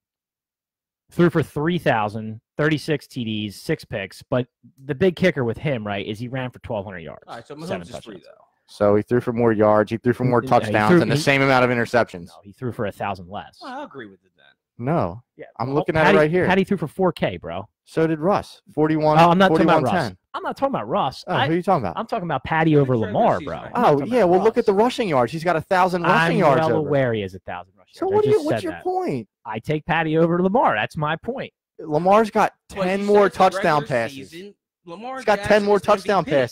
threw for 3,000, 36 TDs, 6 picks. But the big kicker with him, right, is he ran for 1,200 yards. All right, so Mahomes is free, though. So he threw for more yards. He threw for more touchdowns and the same amount of interceptions. No, he threw for 1,000 less. Well, I agree with it then. No. Yeah, I'm looking at it right here. Patty threw for 4K, bro. So did Russ. 41. Oh, I'm not talking about Russ. I'm not talking about Russ. Oh, who are you talking about? I'm talking about Patty over Lamar, bro. Oh, yeah. Well, look at the rushing yards. He's got 1,000 rushing yards. I'm well aware he has 1,000 rushing yards. So what's your point? I take Patty over Lamar. That's my point. Lamar's got 10 more touchdown passes. He's got 10 more touchdown passes.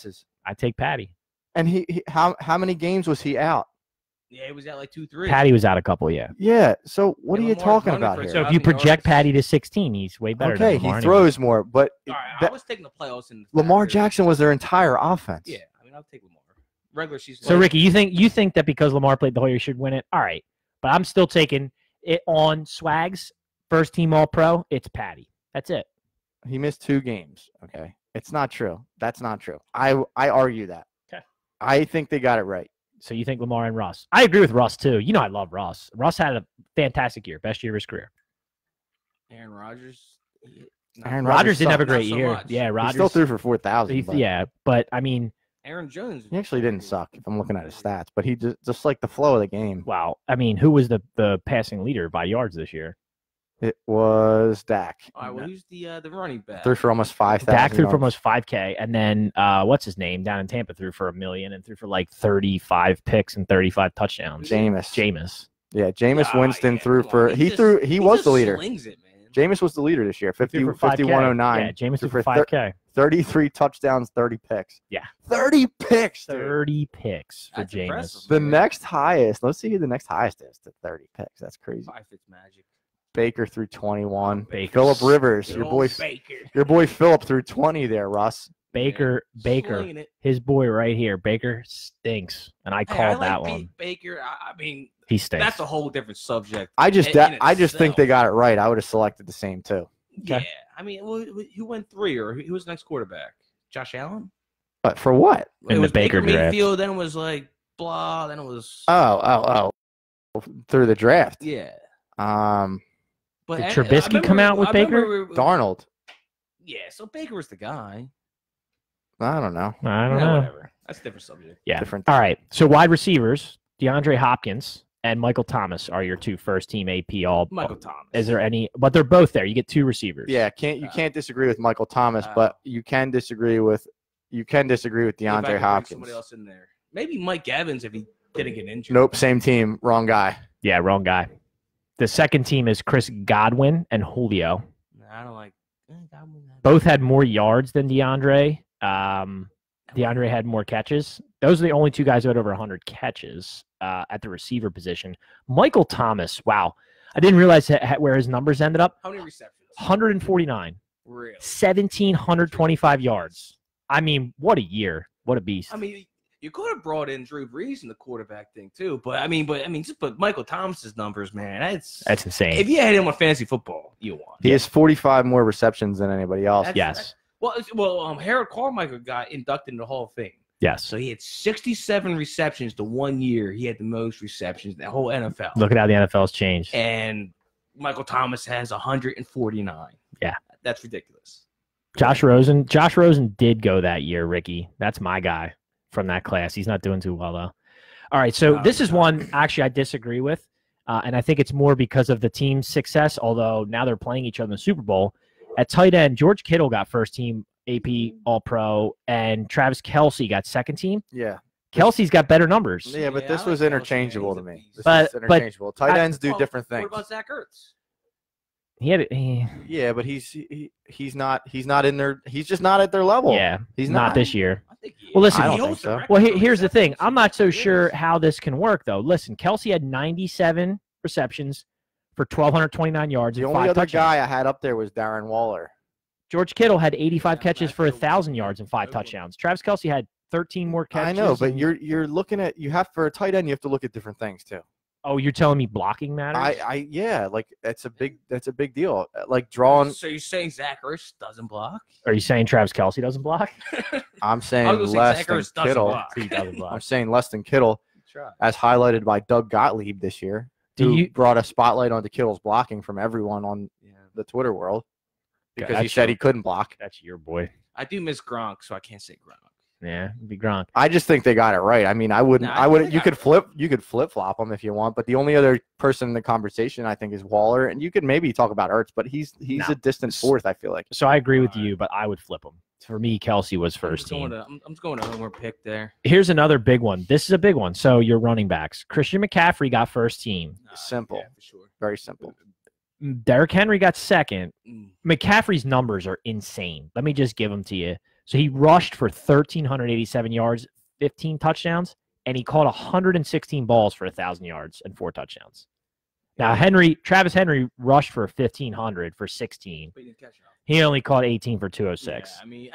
I take Patty. And how many games was he out? Yeah, he was at like 2-3. Patty was out a couple, yeah. Yeah. So what are you talking about here? So if you project Patty to 16, he's way better. Okay, than Lamar he throws more, but all right, I was taking the playoffs in Lamar Jackson was their entire offense. Yeah, I mean, I'll take Lamar. Regular season. So Ricky, you think that because Lamar played the whole year, he should win it? All right, but I'm still taking it on Swag's first team All Pro. It's Patty. That's it. He missed 2 games. Okay, it's not true. That's not true. I argue that. Okay. I think they got it right. So you think Lamar and Russ? I agree with Russ too. You know I love Russ. Russ had a fantastic year, best year of his career. Aaron Rodgers. Aaron Rodgers didn't have a Not great so year. much. Yeah, Rodgers He still threw for 4,000. Yeah, but I mean, Aaron Jones. He actually didn't suck if I'm looking at his stats, but he just like the flow of the game. wow. I mean, who was the passing leader by yards this year? It was Dak. All right, well, who's the running back? Threw for almost 5,000. Dak threw for almost 5K, and then what's his name down in Tampa threw for $1 million and threw for like 35 picks and 35 touchdowns. Jameis. Yeah, Jameis Winston threw for he was the leader. Slings it, man. Jameis was the leader this year. 5109. Yeah, Jameis threw for 5K. 33 touchdowns, 30 picks. Yeah. 30 picks. Dude. 30 picks for That's Jameis. impressive. The next highest. Let's see who the next highest is to 30 picks. That's crazy. 5 Fitzmagic. Baker threw 21. Baker. Phillip Rivers, your boy Baker. Phillip threw 20 there, Russ. Baker, Slinging it. his boy right here. Baker stinks, and I called that one. Baker. I mean, He stinks. that's a whole different subject. I just itself. think they got it right. I would have selected the same too. Yeah, I mean, who went 3 or who was the next quarterback? Josh Allen. But for what? In it the was Baker draft. Mayfield. Then it was like blah. Then it was Through the draft. yeah. Did Trubisky come out with Baker? Darnold. Yeah, so Baker was the guy. I don't know. I don't know. Whatever. That's a different subject. Yeah. Different. All right. So wide receivers, DeAndre Hopkins and Michael Thomas are your 2 first-team AP All. Michael Thomas. Is there any? But they're both there. You get 2 receivers. Yeah, you can't disagree with Michael Thomas, but you can disagree with DeAndre Hopkins. Somebody else in there. Maybe Mike Evans if he didn't get injured. Nope, same team, wrong guy. Yeah, wrong guy. The second team is Chris Godwin and Julio. I don't like Godwin. Both had more yards than DeAndre. DeAndre had more catches. Those are the only 2 guys who had over 100 catches at the receiver position. Michael Thomas, wow. I didn't realize where his numbers ended up. How many receptions? 149. Really? 1,725 yards. I mean, what a year. What a beast. I mean, you could have brought in Drew Brees in the quarterback thing too, but I mean, just put Michael Thomas's numbers, man. That's insane. If you had him on fantasy football, you won. He has 45 more receptions than anybody else. Yes. Harold Carmichael got inducted into the Hall of Fame. Yes. So he had 67 receptions the 1 year. He had the most receptions in the whole NFL. Look at how the NFL's changed. And Michael Thomas has 149. Yeah. That's ridiculous. Josh Rosen did go that year, Ricky. That's my guy from that class. He's not doing too well, though. All right, so this is one actually I disagree with, and I think it's more because of the team's success, although now they're playing each other in the Super Bowl. At tight end, George Kittle got first team AP All-Pro, and Travis Kelce got second team. Yeah. Kelsey's got better numbers. Yeah, but this was interchangeable to me. But tight ends do different things. What about Zach Ertz? Yeah, but he's not in their. He's just not at their level. Yeah, he's not this year. I think well, listen. I don't think so. Well, here's the thing. I'm not so sure how this can work, though. Listen, Kelce had 97 receptions for 1,229 yards. The and only 5 other touchdowns. guy I had up there was Darren Waller. George Kittle had 85 catches for 1,000 yards and 5 touchdowns. Travis Kelce had 13 more catches. I know, but you're looking at for a tight end, you have to look at different things too. Oh, you're telling me blocking matters? Yeah, like that's a big deal. Like drawing. So you're saying Zach Ertz doesn't block? Are you saying Travis Kelce doesn't block? I'm saying less than Kittle. He doesn't block. I'm saying less than Kittle, as highlighted by Doug Gottlieb this year, who brought a spotlight onto Kittle's blocking from everyone on the Twitter world because he said he couldn't block. That's your boy. I do miss Gronk, so I can't say Gronk. Yeah, it'd be Gronk. I just think they got it right. I mean, I wouldn't. You could flip flop them if you want, but the only other person in the conversation I think is Waller, and you could maybe talk about Ertz, but he's a distant fourth. I feel like. So I agree with you, but I would flip him. For me, Kelce was first team. I'm just going to homer pick there. Here's another big one. This is a big one. So your running backs, Christian McCaffrey got first team. Simple, yeah, for sure. Very simple. Derrick Henry got second. McCaffrey's numbers are insane. Let me just give them to you. So he rushed for 1,387 yards, 15 touchdowns, and he caught 116 balls for 1,000 yards and 4 touchdowns. Now, Travis Henry rushed for 1,500 for 16. But he didn't catch it. He only caught 18 for 206. Yeah,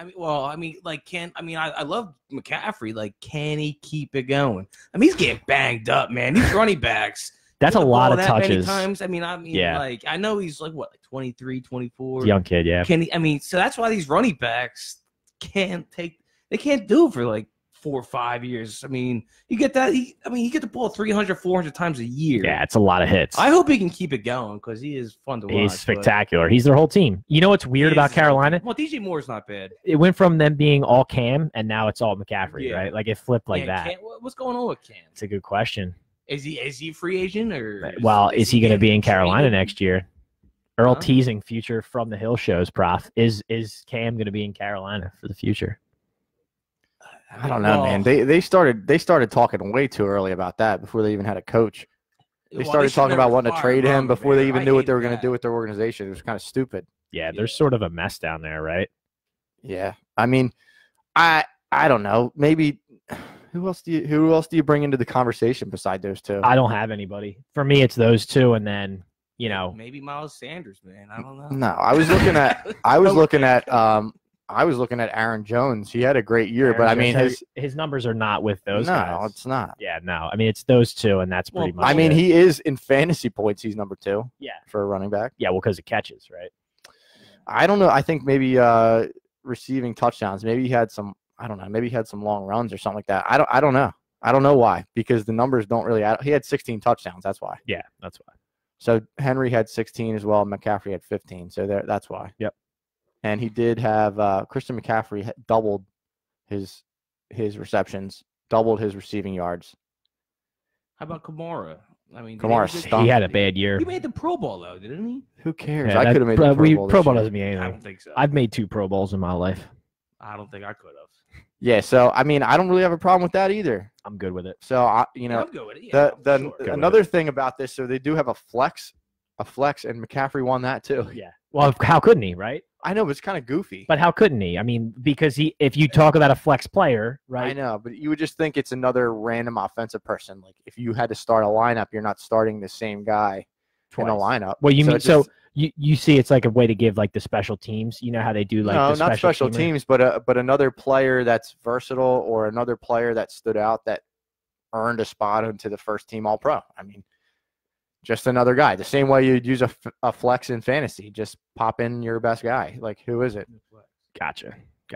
I love McCaffrey. Like, can he keep it going? I mean, he's getting banged up, man. These running backs. That's a lot of touches. Many times. Like, I know he's like 23, 24. Young kid, yeah. So that's why these running backs can't do it for like 4 or 5 years. I mean, you get that. You get the ball 300, 400 times a year. Yeah, it's a lot of hits. I hope he can keep it going because he is fun to watch. He's spectacular. He's their whole team. You know what's weird about Carolina? Well, DJ Moore's not bad. It went from them being all Cam, and now it's all McCaffrey, right? Like, it flipped like that. What's going on with Cam? It's a good question. Is he a free agent or? Is he going to be in Carolina next year? Earl teasing future from the Hill shows. Prof, is Cam going to be in Carolina for the future? I don't know, man. They started talking way too early about that before they even had a coach. They started talking about wanting to trade him before they even knew what they were going to do with their organization. It was kind of stupid. Yeah, there's sort of a mess down there, right? Yeah, I mean, I don't know. Maybe who else do you bring into the conversation beside those two? I don't have anybody. For me, it's those two, and then maybe Miles Sanders, man. I don't know. No, I was looking at Aaron Jones. He had a great year, but I mean his numbers are not with those guys. No, it's not. Yeah, no. I mean, it's those two, and that's pretty much. I mean, he is in fantasy points. He's number 2. Yeah, for a running back. Yeah, well, because of catches, right? I don't know. I think maybe receiving touchdowns. Maybe he had some. I don't know. Maybe he had some long runs or something like that. I don't know. I don't know why, because the numbers don't really add. He had 16 touchdowns. That's why. Yeah, that's why. So Henry had 16 as well. McCaffrey had 15. So that's why. Yep. And he did have Christian McCaffrey doubled his receptions, doubled his receiving yards. How about Kamara? I mean, he had a bad year. He made the Pro Bowl though, didn't he? Who cares? I could have made the Pro Bowl. Pro Bowl doesn't mean anything. I don't think so. I've made 2 Pro Bowls in my life. I don't think I could have. Yeah, so I mean, I don't really have a problem with that either. I'm good with it. So I'm good with it. Yeah, another thing about this, so they do have a flex, and McCaffrey won that too. Yeah. Well, how couldn't he, right? I know, but it's kind of goofy. But how couldn't he? I mean, because if you talk about a flex player, right? I know, but you would just think it's another random offensive person. Like if you had to start a lineup, you're not starting the same guy in a lineup. Well, you see, it's like a way to give like the special teams. You know how they do like no, the not special teams, but another player that's versatile or another player that stood out that earned a spot into the first team All Pro. I mean, just another guy. The same way you'd use a flex in fantasy. Just pop in your best guy. Like, who is it? Gotcha.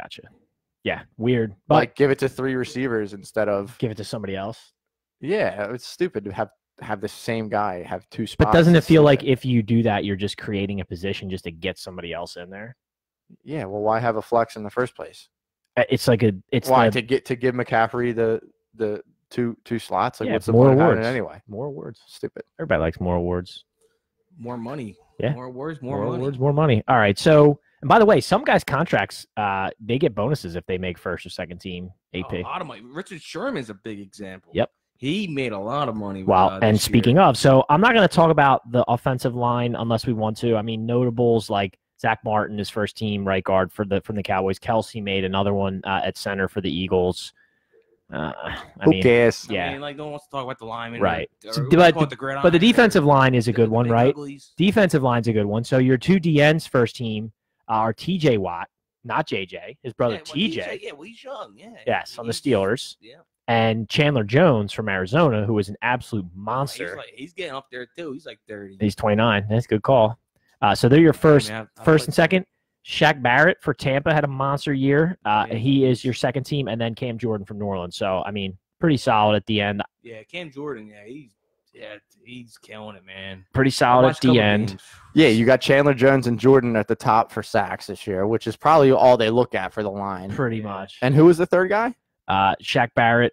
Yeah, weird. But like, give it to 3 receivers instead of give it to somebody else. Yeah, it's stupid to have the same guy have 2 spots. But doesn't it feel like if you do that, you're just creating a position just to get somebody else in there? Yeah. Well, why have a flex in the first place? It's like to give McCaffrey the two slots. Like, what's the more point awards of it anyway? More awards. Stupid. Everybody likes more awards. More money. Yeah. More awards. More money. Awards. More money. All right. So, and by the way, some guys' contracts, they get bonuses if they make first or second team AP. A lot of money. Richard Sherman's a big example. Yep. He made a lot of money. Wow. And speaking of, so I'm not going to talk about the offensive line unless we want to. I mean, notables like Zach Martin, his first team right guard from the Cowboys. Kelsey made another one at center for the Eagles. Who cares? Yeah. I mean, like, no one wants to talk about the lineman. Right. But the defensive line is a good one, right? Uglies. Defensive line's a good one. So your 2 DNs first team are TJ Watt, not JJ, his brother TJ. Yeah, well, he's young. Yeah. Yes, on the Steelers. Yeah. And Chandler Jones from Arizona, who is an absolute monster. He's getting up there, too. He's like 30. He's 29. That's a good call. So they're your first and second. Shaq Barrett for Tampa had a monster year. He is your second team, and then Cam Jordan from New Orleans. So, I mean, pretty solid at the end. Yeah, Cam Jordan, he's killing it, man. Pretty solid at the end. Games. Yeah, you got Chandler Jones and Jordan at the top for sacks this year, which is probably all they look at for the line. Pretty much. And who was the third guy? Shaq Barrett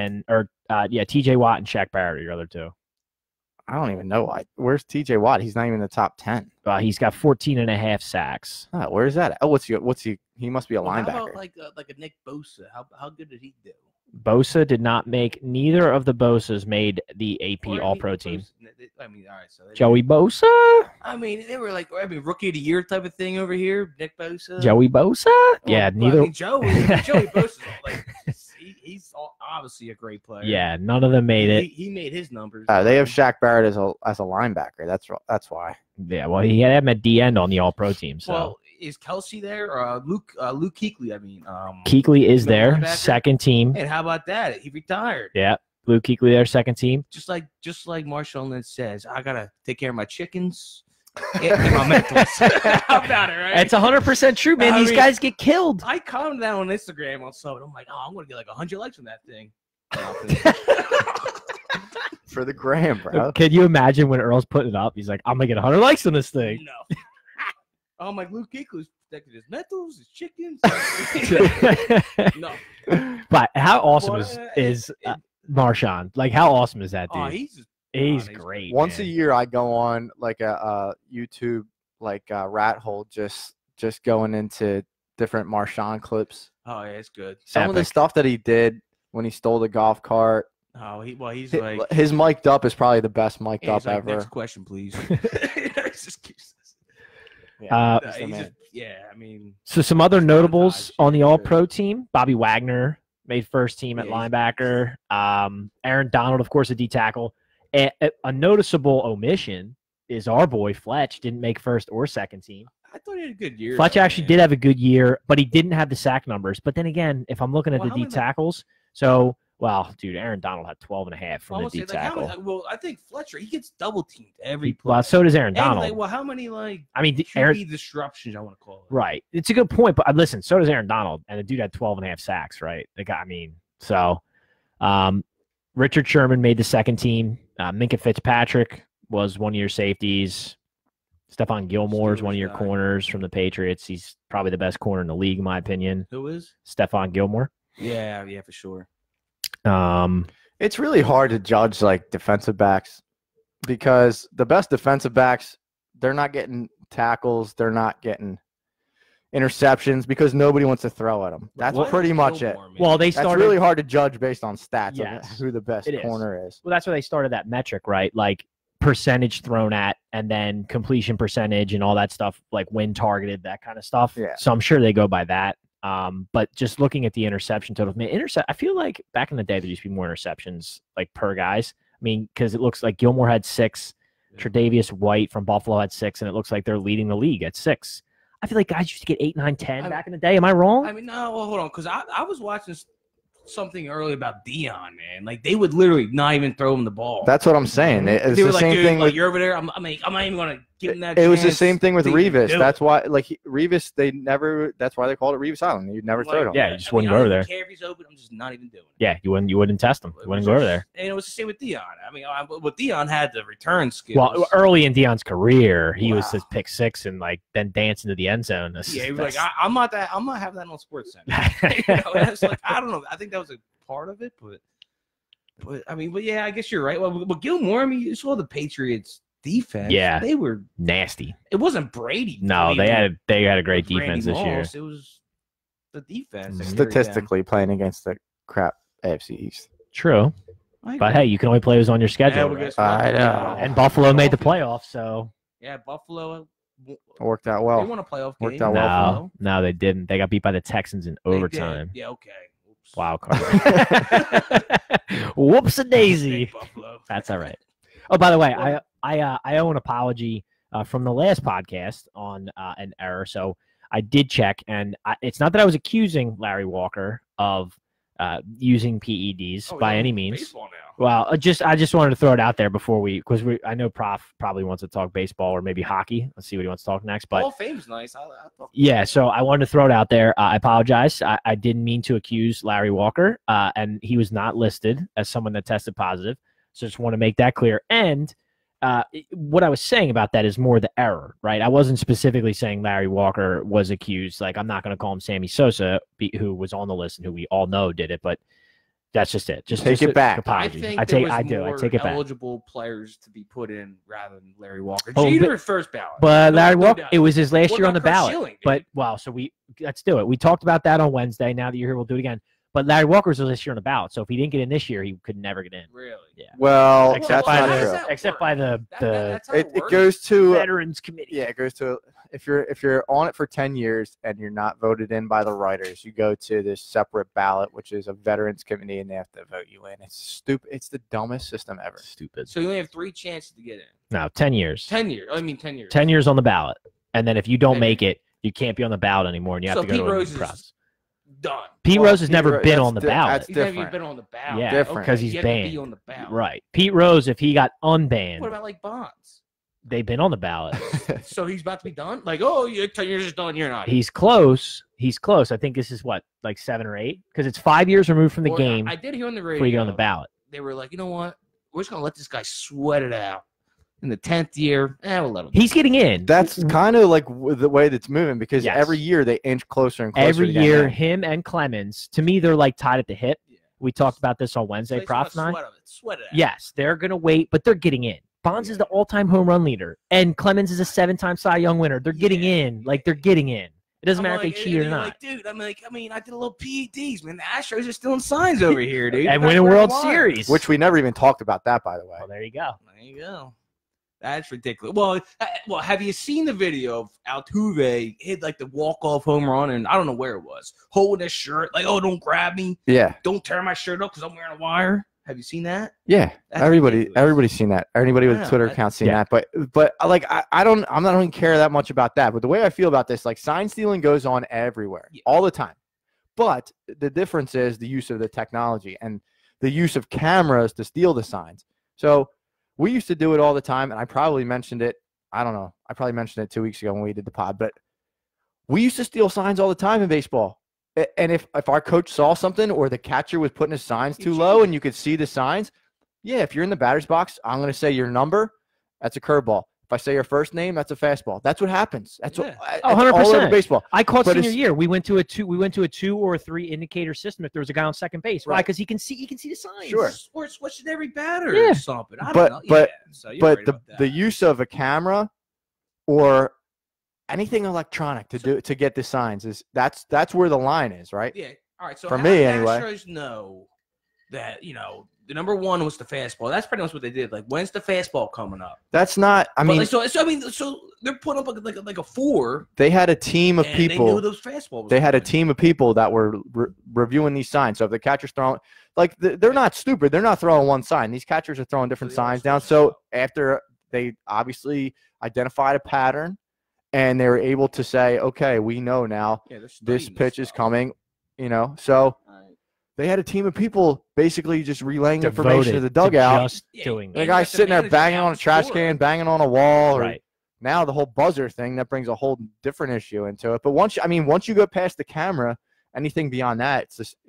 TJ Watt and Shaq Barrett are your other 2. I don't even know why. Where's TJ Watt? He's not even in the top 10. He's got 14.5 sacks. Oh, where's that? Oh, what's he? He must be a linebacker. How about like a Nick Bosa? How good did he do? Bosa did not make. Neither of the Bosas made the AP All-Pro team. I mean, all right. So Joey Bosa. I mean, they were like, rookie of the year type of thing over here. Nick Bosa. Joey Bosa. Yeah, neither. I mean, Joey Bosa. Like, he's obviously a great player. Yeah, none of them made it. He made his numbers. They have Shaq Barrett as a linebacker. That's why. Yeah, well, he had him at the end on the All-Pro team. So. Well, is Kelsey there? Luke Kuechly, I mean. Kuechly is there, second team. And how about that? He retired. Yeah, Luke Kuechly there, second team. Just like Marshawn Lynch says, I gotta take care of my chickens and my mentals. How about it, right? It's 100% true, man. These guys get killed. I commented down on Instagram on something. I'm like, I'm gonna get like 100 likes on that thing. For the gram, bro. Can you imagine when Earl's putting it up? He's like, I'm gonna get 100 likes on this thing. No. I'm like, Luke Kuechly's protected his mentals, his chickens. No. But how awesome is Marshawn? Like, how awesome is that dude? Oh, he's great. Once a year, I go on like a YouTube rat hole, just going into different Marshawn clips. Oh yeah, it's good. Some of the stuff that he did when he stole the golf cart. Oh, he's like his mic'd up is probably the best mic'd up like, ever. Next question, please. I mean. So some other notables on the All-Pro team: Bobby Wagner made first team at linebacker. Aaron Donald, of course, a D tackle. A noticeable omission is our boy Fletch didn't make first or second team. I thought he had a good year. Fletch actually did have a good year, but he didn't have the sack numbers. But then again, if I'm looking at the D tackles, dude, Aaron Donald had 12.5 from the D tackle. I think Fletcher, he gets double teamed every play. Well, so does Aaron Donald. How many Aaron disruptions I want to call it? Right. It's a good point, but listen, so does Aaron Donald, and the dude had 12.5 sacks, right? The guy, Richard Sherman made the second team. Minka Fitzpatrick was one of your safeties. Stephon Gilmore is one of your corners from the Patriots. He's probably the best corner in the league, in my opinion. Who is? Stephon Gilmore. Yeah, for sure. It's really hard to judge like defensive backs because the best defensive backs, they're not getting tackles, they're not getting interceptions because nobody wants to throw at them. That's pretty much it. Well, that's really hard to judge based on stats of who the best corner is. Well, that's where they started that metric, right? Like percentage thrown at and then completion percentage and all that stuff, like when targeted, that kind of stuff. Yeah. So I'm sure they go by that. But just looking at the interception totals, I feel like back in the day there used to be more interceptions like per guys. I mean, because it looks like Gilmore had 6, Tre'Davious White from Buffalo had 6, and it looks like they're leading the league at 6. I feel like guys used to get 8, 9, 10 back in the day. Am I wrong? I mean, no. Well, hold on, because I was watching something early about Dion, man. Like they would literally not even throw him the ball. That's what I'm saying. It's they were the like, same dude, thing like, with you're over there. I'm not even gonna give him that. It was the same thing with Revis. Dude. That's why, Revis, that's why they called it Revis Island. You'd never throw it on. Yeah, you just wouldn't go over there. I don't care if he's open. I'm just not even doing it. Yeah, you wouldn't test him. You wouldn't go over there. And it was the same with Dion. I mean, what Dion had the return skills. Well, early in Dion's career, he was just pick 6 and like then dance into the end zone. He was like, I'm not having that on Sports Center. It's like I don't know. I think that was a part of it, but yeah, I guess you're right. Well, but Gilmore, I mean, you saw the Patriots defense. Yeah, they were nasty. It wasn't Brady. No, they had a great defense this year. It was the defense. Statistically playing against the crap AFC East. True. But hey, you can only play who's on your schedule. Right? I know. And Buffalo made the playoffs, so yeah, Buffalo worked out well. They won a playoff game. Worked out well. No, they didn't. They got beat by the Texans in overtime. Yeah, okay. Wild card. Whoops-a-daisy. That's all right. Oh, by the way, I owe an apology from the last podcast on an error. So I did check, and it's not that I was accusing Larry Walker of using PEDs by any means. Well, I just wanted to throw it out there before I know Prof probably wants to talk baseball or maybe hockey. Let's see what he wants to talk next. But Hall of Fame's nice. Yeah, so I wanted to throw it out there. I apologize. I didn't mean to accuse Larry Walker, and he was not listed as someone that tested positive. So just want to make that clear. And what I was saying about that is more the error, right? I wasn't specifically saying Larry Walker was accused. Like, I'm not going to call him Sammy Sosa, who was on the list and who we all know did it, but that's just it. Just take it back. Apology. I take it back. Eligible players to be put in rather than Larry Walker. Jeter first ballot. But Larry Walker, it was his last year on the ballot. Let's do it. We talked about that on Wednesday. Now that you're here, we'll do it again. But Larry Walker's was this year on the ballot, so if he didn't get in this year, he could never get in. Really? Yeah. Well, except that's by the it goes to Veterans Committee. Yeah, it goes to if you're on it for 10 years and you're not voted in by the writers, you go to this separate ballot, which is a Veterans Committee, and they have to vote you in. It's stupid. It's the dumbest system ever. Stupid. So you only have 3 chances to get in. No, 10 years. 10 years. I mean 10 years. 10 years on the ballot, and then if you don't make it, you can't be on the ballot anymore, and you have to go to a process. Done. Pete Rose has never been on the ballot. That's different. He's never been on the ballot. Yeah, because he's banned. Be on the ballot. Right. Pete Rose, if he got unbanned. What about like Bonds? They've been on the ballot. So he's about to be done? Like, oh, you're just done. You're not. He's close. He's close. I think this is what, like 7 or 8? Because it's 5 years removed from the game. I did hear on the radio. Before you get on the ballot. They were like, you know what? We're just going to let this guy sweat it out. In the 10th year, we'll let him. He's getting in. That's kind of like the way that's moving because every year they inch closer and closer. Every year, him and Clemens, to me, they're like tied at the hip. Yeah. We talked about this on Wednesday, Prof. and I. Sweat it out. Yes, they're going to wait, but they're getting in. Bonds is the all-time home run leader, and Clemens is a 7-time Cy Young winner. They're getting in. Like, they're getting in. It doesn't matter if they cheat or not. Like, dude, I did a little PEDs, man. The Astros are stealing signs over here, dude. And winning World Series. Which we never even talked about that, by the way. Well, there you go. There you go. That's ridiculous. Well, have you seen the video of Altuve hit like the walk-off home run, and I don't know where it was, holding his shirt, like, oh, don't grab me. Yeah. Don't tear my shirt up because I'm wearing a wire. Have you seen that? Yeah. Everybody's seen that. Anybody with a Twitter account seen that. But like I'm not going to care that much about that. But the way I feel about this, like sign stealing goes on everywhere, all the time. But the difference is the use of the technology and the use of cameras to steal the signs. So we used to do it all the time, and I probably mentioned it. I don't know. I probably mentioned it 2 weeks ago when we did the pod, but we used to steal signs all the time in baseball. And if our coach saw something or the catcher was putting his signs too low and you could see the signs, yeah, if you're in the batter's box, I'm going to say your number, that's a curveball. If I say your first name, that's a fastball. That's what happens. That's what 100%. all over baseball. I caught senior year. We went to a 2 or 3 indicator system if there was a guy on second base. Why? Because he can see the signs. Sure. Or switching every batter or something. I don't know. But the use of a camera or anything electronic to get the signs is that's where the line is, right? Yeah. All right. So for me anyway. Astros know that the number one was the fastball. That's pretty much what they did. Like, when's the fastball coming up? That's not. I mean, so they're putting up like a 4. They had a team of people. They knew those fastballs. They had a team of people that were reviewing these signs. So if the catcher's throwing, like they're not stupid. They're not throwing one sign. These catchers are throwing different signs down. So after they obviously identified a pattern, and they were able to say, okay, we know now this pitch is coming. So. They had a team of people basically just relaying information to the dugout. Just doing the guy's sitting there banging on a trash can, banging on a wall. Right. Now the whole buzzer thing, that brings a whole different issue into it. But once you go past the camera, anything beyond that,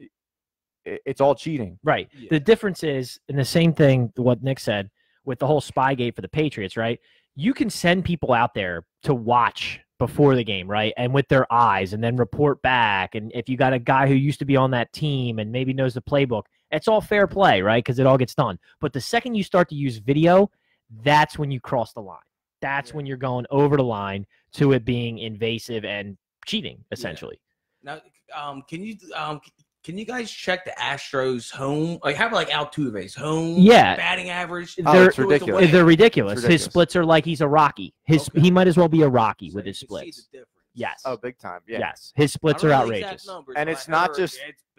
it's all cheating. Right. Yeah. The difference is, and the same thing, what Nick said, with the whole Spygate for the Patriots, right? You can send people out there to watch before the game, right? And with their eyes, and then report back. And if you got a guy who used to be on that team and maybe knows the playbook, it's all fair play, right? Because it all gets done. But the second you start to use video, that's when you cross the line. That's when you're going over the line to it being invasive and cheating, essentially. Yeah. Now, can you guys check the Astros home? Like, have like Altuve's home batting average? It's ridiculous. They're ridiculous. His splits are like he's a Rocky. He might as well be a Rocky with his splits. Yes. Oh, big time. Yeah. Yes. His splits are outrageous. And it's not just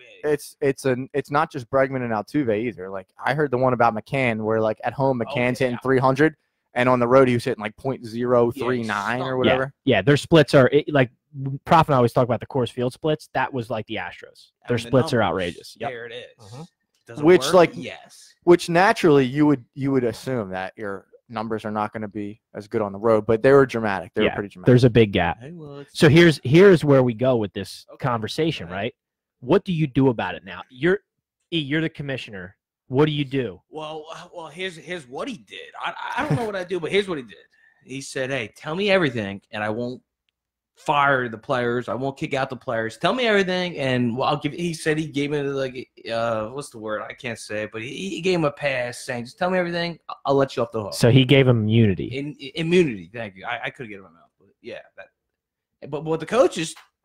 it's not just Bregman and Altuve either. Like, I heard the one about McCann where, like, at home McCann's hitting 300 and on the road he was hitting like .039 or whatever. Yeah, their splits are like Prof and I always talk about the Coors Field splits. That was like the Astros. Their splits are outrageous. Yep. There it is. Which naturally you would assume that your numbers are not going to be as good on the road, but they were dramatic. They were pretty dramatic. There's a big gap. So here's where we go with this conversation, right? What do you do about it now? You're the commissioner. What do you do? Well, here's what he did. I don't know what I do, but here's what he did. He said, "Hey, tell me everything, and I won't fire the players. I won't kick out the players. Tell me everything, and I'll give." He said he gave me like what's the word? I can't say it, but he gave him a pass, saying, "Just tell me everything. I'll let you off the hook." So he gave him immunity. Immunity. Thank you. I could get him out, but yeah, that. But the coaches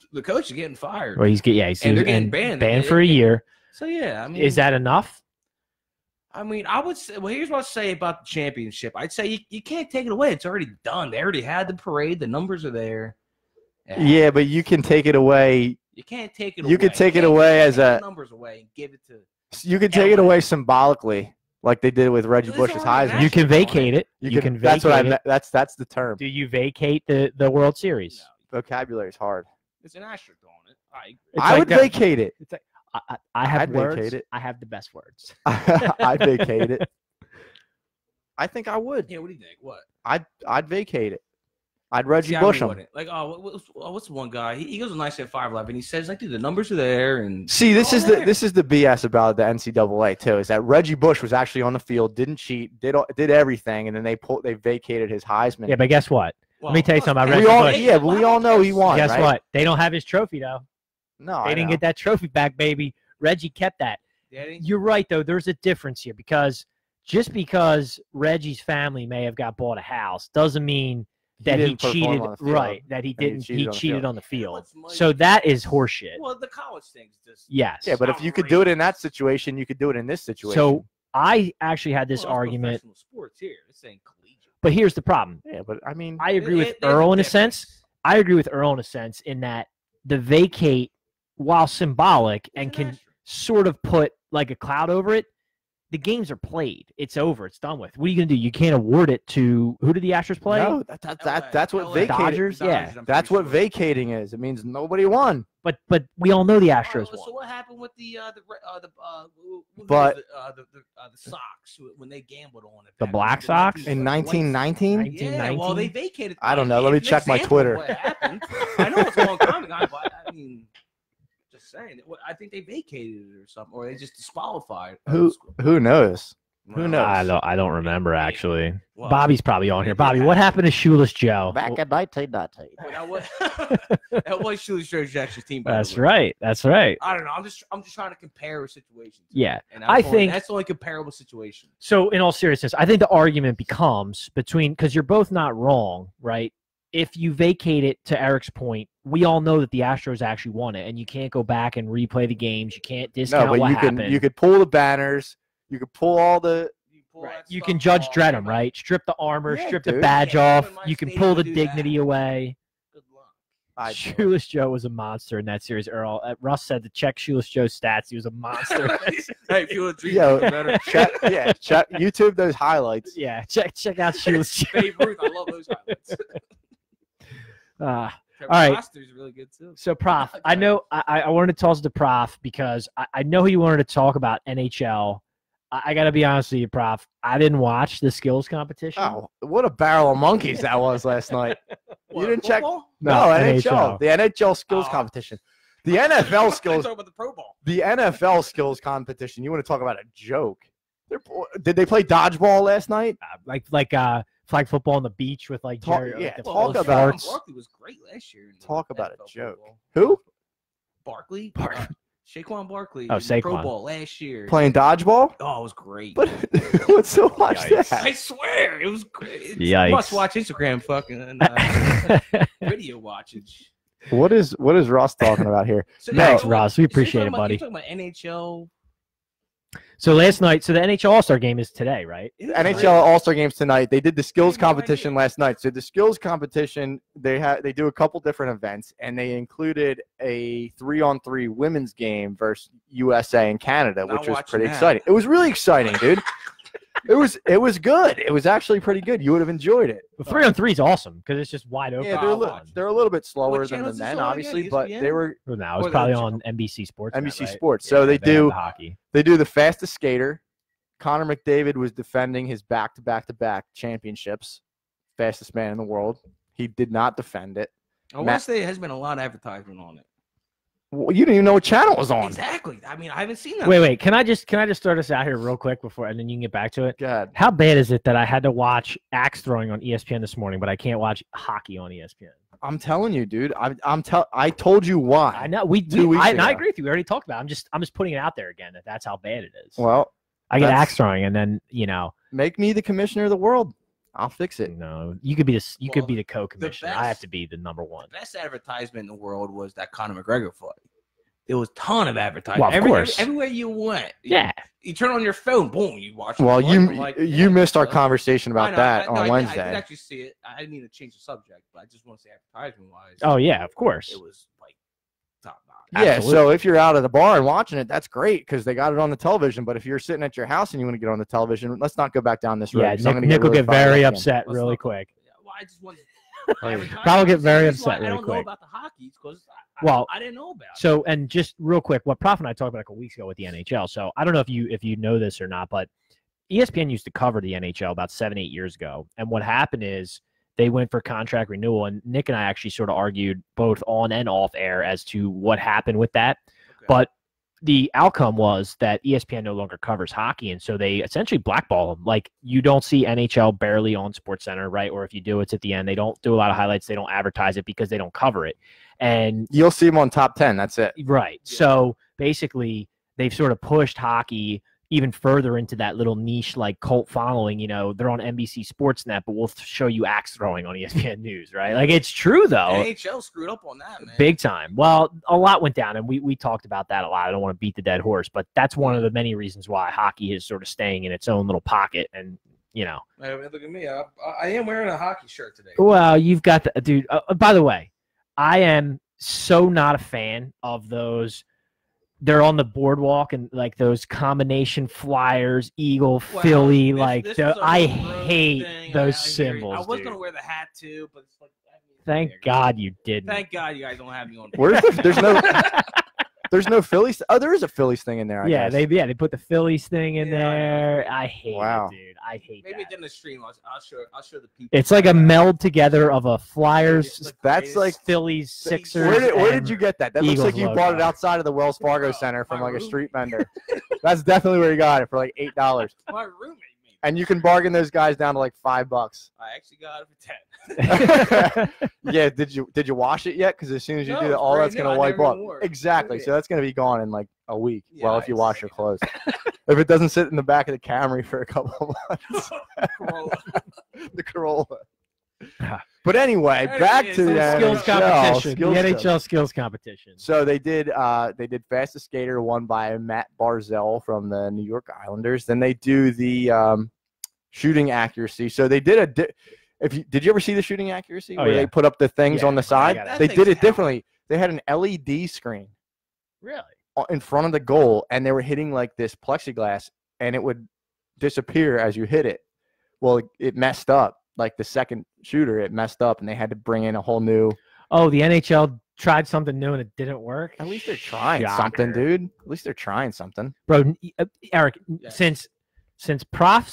the coach is getting fired. Or he's getting getting banned for a year. So yeah, I mean, is that enough? I mean, I would say. Well, here's what I say about the championship. I'd say you can't take it away. It's already done. They already had the parade. The numbers are there. Yeah, but you can take it away. You can't take it away. You could take it away as a numbers away and give it to. You could take it away symbolically, like they did with Reggie Bush's Heisman. You can vacate it. You can vacate that's what it. That's the term. Do you vacate the World Series? No, vocabulary is hard. It's an asterisk on it. I would vacate it. It's like, I have I'd words. vacate it. I have the best words. I'd vacate it. I think I would. Yeah, what do you think? What? I'd vacate it. I'd Reggie Bush him. Like, what's the one guy? He goes a nice at 5'11". He says, like, dude, the numbers are there. And see, this is the BS about the NCAA too. Is that Reggie Bush was actually on the field, didn't cheat, did everything, and then they vacated his Heisman. Yeah, but guess what? Let me tell you something about Reggie Bush. Yeah, but we all know he won. Guess right? what? They don't have his trophy though. No, they didn't get that trophy back, baby. Reggie kept that. You're right though. There's a difference here because just because Reggie's family may have got bought a house doesn't mean that he cheated, right? That he didn't. He cheated on the field. So that is horseshit. Well, the college thing's just yes. Yeah, but if you could do it in that situation, you could do it in this situation. So I actually had this argument. Sports here, this ain't collegiate. But here's the problem. Yeah, but I mean, I agree with Earl in a sense. I agree with Earl in a sense in that the vacate, while symbolic and can sort of put like a cloud over it, the games are played. It's over. It's done with. What are you going to do? You can't award it to – who did the Astros play? No, that's what vacating – Dodgers? Yeah. That's what vacating is. It means nobody won. But we all know the Astros won. So what happened with the Sox when they gambled on it? The Black Sox? In 1919? Yeah, well, they vacated – I don't know. Let me check my Twitter. What happened. I know it's a long time ago, but I mean – saying I think they vacated it or something, or they just disqualified. Who knows? Who knows? I don't remember actually. Well, Bobby's probably on here. Bobby, what happened to Shoeless Joe? Back in 1919. That was Shoeless Joe Jackson's team. That's right. That's right. I don't know. I'm just trying to compare situations. Yeah, and I think that's the only comparable situation. So, in all seriousness, I think the argument becomes between because you're both not wrong, right? If you vacate it, to Eric's point, we all know that the Astros actually won it, and you can't go back and replay the games. You can't discount what happened. You could pull the banners. You could pull all the. You can Judge Dredd right? Strip the armor, strip the badge off. You can pull the dignity away. Good luck. Shoeless Joe was a monster in that series, Earl. Russ said to check Shoeless Joe's stats. He was a monster. Hey, if you want to check YouTube those highlights. Yeah, check out Shoeless Joe. Babe Ruth, I love those highlights. All right. Really good too. So, Prof, I know I wanted to toss it to Prof because I know he wanted to talk about NHL. I got to be honest with you, Prof. I didn't watch the skills competition. Oh, what a barrel of monkeys that was last night. You didn't check? No, NHL. The NHL skills competition. The NFL skills. Talk about the Pro Bowl. The NFL skills competition. You want to talk about a joke? Did they play dodgeball last night? Like flag football on the beach with like Jerry. Talk about Barkley was great last year. Talk about a joke. Who? Barkley. Saquon Barkley. Oh, Saquon. Pro Bowl last year. Playing dodgeball? Oh, it was great. But let's watch that. I swear, it was great. Yikes. Must watch Instagram fucking video watchage. What is Ross talking about here? Thanks, Ross. We appreciate it, buddy. You're talking about NHL. So last night, the NHL All-Star game is today, right? NHL All-Star games tonight. They did the skills competition last night. So the skills competition, they do a couple different events, and they included a 3-on-3 women's game versus USA and Canada, which was pretty exciting. It was really exciting, dude. It was good. It was actually pretty good. You would have enjoyed it. Well, 3-on-3 is awesome because it's just wide open. Yeah, they're a little bit slower than the men, obviously, but they were. Well, no, it was probably on NBC Sports. NBC right? Sports. So they do hockey. They do the fastest skater. Connor McDavid was defending his back-to-back championships, fastest man in the world. He did not defend it. I want to say there has been a lot of advertisement on it. Well, you didn't even know what channel it was on. Exactly. I mean, I haven't seen that. Wait. Can I just start us out here real quick before, and then you can get back to it? God. How bad is it that I had to watch axe throwing on ESPN this morning, but I can't watch hockey on ESPN? I'm telling you, dude. I told you why. I know I agree with you. We already talked about it. I'm just putting it out there again that's how bad it is. Well, I get axe throwing, and then make me the commissioner of the world. I'll fix it. No, you could be the co-commissioner. I have to be the number one. The best advertisement in the world was that Conor McGregor fight. There was a ton of advertising. Well, of course. Everywhere you went. Yeah. You turn on your phone, boom, you watch it. Well, you missed our conversation about that on Wednesday. I did actually see it. I didn't mean to change the subject, but I just want to say advertisement-wise. Oh, yeah, of course. It was like top-notch. Yeah, absolutely. So if you're out of the bar and watching it, that's great because they got it on the television. But if you're sitting at your house and you want to get on the television, let's not go back down this road. Yeah, Nick will get very upset really quick. Well, I just wanted I'll get very upset really quick. I don't know about the hockey because I didn't know about it. So, and just real quick, what Prof and I talked about a couple weeks ago with the NHL. So I don't know if you know this or not, but ESPN used to cover the NHL about 7-8 years ago. And what happened is they went for contract renewal, and Nick and I actually sort of argued both on and off air as to what happened with that. Okay. But the outcome was that ESPN no longer covers hockey, and so they essentially blackball them. Like, you don't see NHL barely on SportsCenter, right? Or if you do, it's at the end. They don't do a lot of highlights. They don't advertise it because they don't cover it. And you'll see them on top 10. That's it. Right. Yeah. So basically, they've sort of pushed hockey even further into that little niche, like cult following. You know, they're on NBC Sportsnet, but we'll show you axe throwing on ESPN News, right? Like, it's true, though. NHL screwed up on that, man. Big time. Well, a lot went down, and we talked about that a lot. I don't want to beat the dead horse, but that's one of the many reasons why hockey is sort of staying in its own little pocket. And, you know. Hey, look at me. I am wearing a hockey shirt today. Well, you've got the dude. By the way, I am so not a fan of those. They're on the boardwalk and like those combination flyers, Eagle, Philly. I hate those symbols. I was gonna wear the hat too, but it's like. Thank God you didn't. Thank God you guys don't have me on. There's no Phillies. Oh, there is a Phillies thing in there. I guess. They put the Phillies thing in there. I hate it, dude. I hate Maybe that. Maybe in the stream, I'll show the people. It's like a meld together of a Flyers. That's like Phillies, Sixers. Where did you get that? That looks like you bought it outside of the Wells Fargo Center from like a street vendor. That's definitely where you got it for like $8. My roommate. And you can bargain those guys down to like $5. I actually got it for 10. Yeah, did you wash it yet? Because as soon as you do that, all that's gonna wipe off. Exactly. So that's gonna be gone in like a week. Yeah, well, if you wash your clothes. If it doesn't sit in the back of the Camry for a couple of months. The Corolla. But anyway, back to the skills competition. The NHL skills competition. So they did fastest skater, won by Matt Barzal from the New York Islanders. Then they do the shooting accuracy. So they did did you ever see the shooting accuracy where they put up the things on the side? They did it differently. They had an LED screen. Really? In front of the goal, and they were hitting like this plexiglass, and it would disappear as you hit it. Well, it messed up. Like the second shooter, it messed up, and they had to bring in a whole new. Oh, the NHL tried something new and it didn't work. At least they're trying something, dude. At least they're trying something, bro. Eric, since Prof,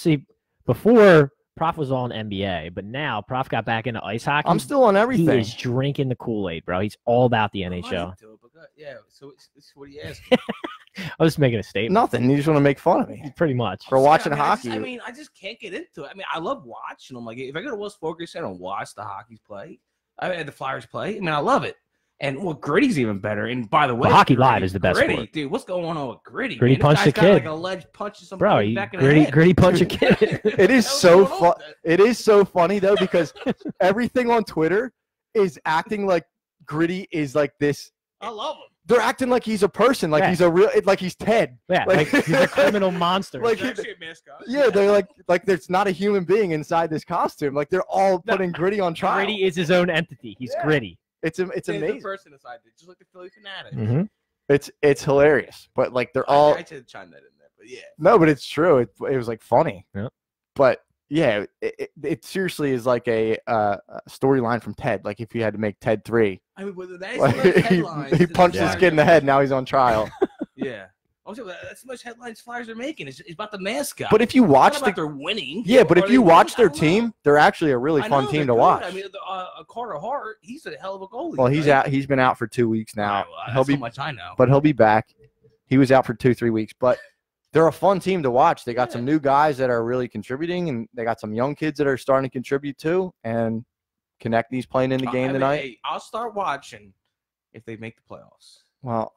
before Prof was on NBA, but now Prof got back into ice hockey. I'm still on everything. He is drinking the Kool-Aid, bro. He's all about the NHL. Yeah. So it's what he asked me. I was making a statement. Nothing. You just want to make fun of me. Pretty much. For watching hockey. I just can't get into it. I mean, I love watching them. Like, if I go to Wells Fargo Center and watch the hockey play, the Flyers play, I mean, I love it. And Gritty's even better. And by the way, Hockey Live is the best sport. Dude, what's going on with Gritty? Gritty punched a kid. Like a ledge punches somebody back in the head. Gritty punched a kid. It is so fun. It is so funny though, because everything on Twitter is acting like Gritty is like this. I love him. They're acting like he's a person, like he's like he's Ted. Yeah, like he's a criminal monster. Like actually a mascot. Yeah, they're like there's not a human being inside this costume. Like they're all putting Gritty on trial. Gritty is his own entity. He's Gritty. It's amazing. The person inside it, just like the Philly Fanatic. Mm-hmm. It's hilarious, but like they're all. I should chime that in there, but yeah. No, but it's true. It was like funny. Yeah. But yeah, it seriously is like a storyline from Ted. Like if you had to make Ted 3. I mean, with the headlines, he punched this kid in the head. Now he's on trial. Yeah. Also, that's the much headlines Flyers are making. It's about the mascot. But if you watch they're winning. Yeah, but if you watch their team, they're actually a really fun team to watch. I mean, Carter Hart, he's a hell of a goalie. Well, he's out. He's been out for 2 weeks now. That's how much I know. But he'll be back. He was out for 2-3 weeks, but they're a fun team to watch. They got some new guys that are really contributing, and they got some young kids that are starting to contribute too. And Konechny's playing in the game tonight. Hey, I'll start watching if they make the playoffs. Well,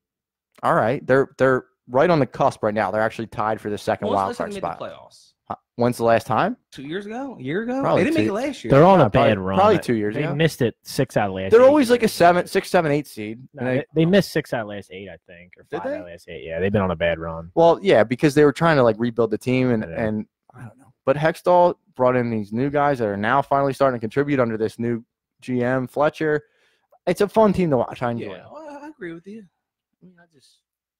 all right. They're right on the cusp right now. They're actually tied for the second wild card spot. Playoffs? When's the last time? 2 years ago? A year ago? Probably they didn't make it last year. They're on a bad run. Probably 2 years ago. They missed it 6 out of last. They're always like a 6, 7, 8 seed. No, they missed 6 out of last 8, I think, or 5 out of last 8. Yeah, they've been on a bad run. Well, yeah, because they were trying to like rebuild the team, and I don't know. But Hextall brought in these new guys that are now finally starting to contribute under this new GM Fletcher. It's a fun team to watch. I enjoy. Yeah, well, I agree with you. I mean, I just.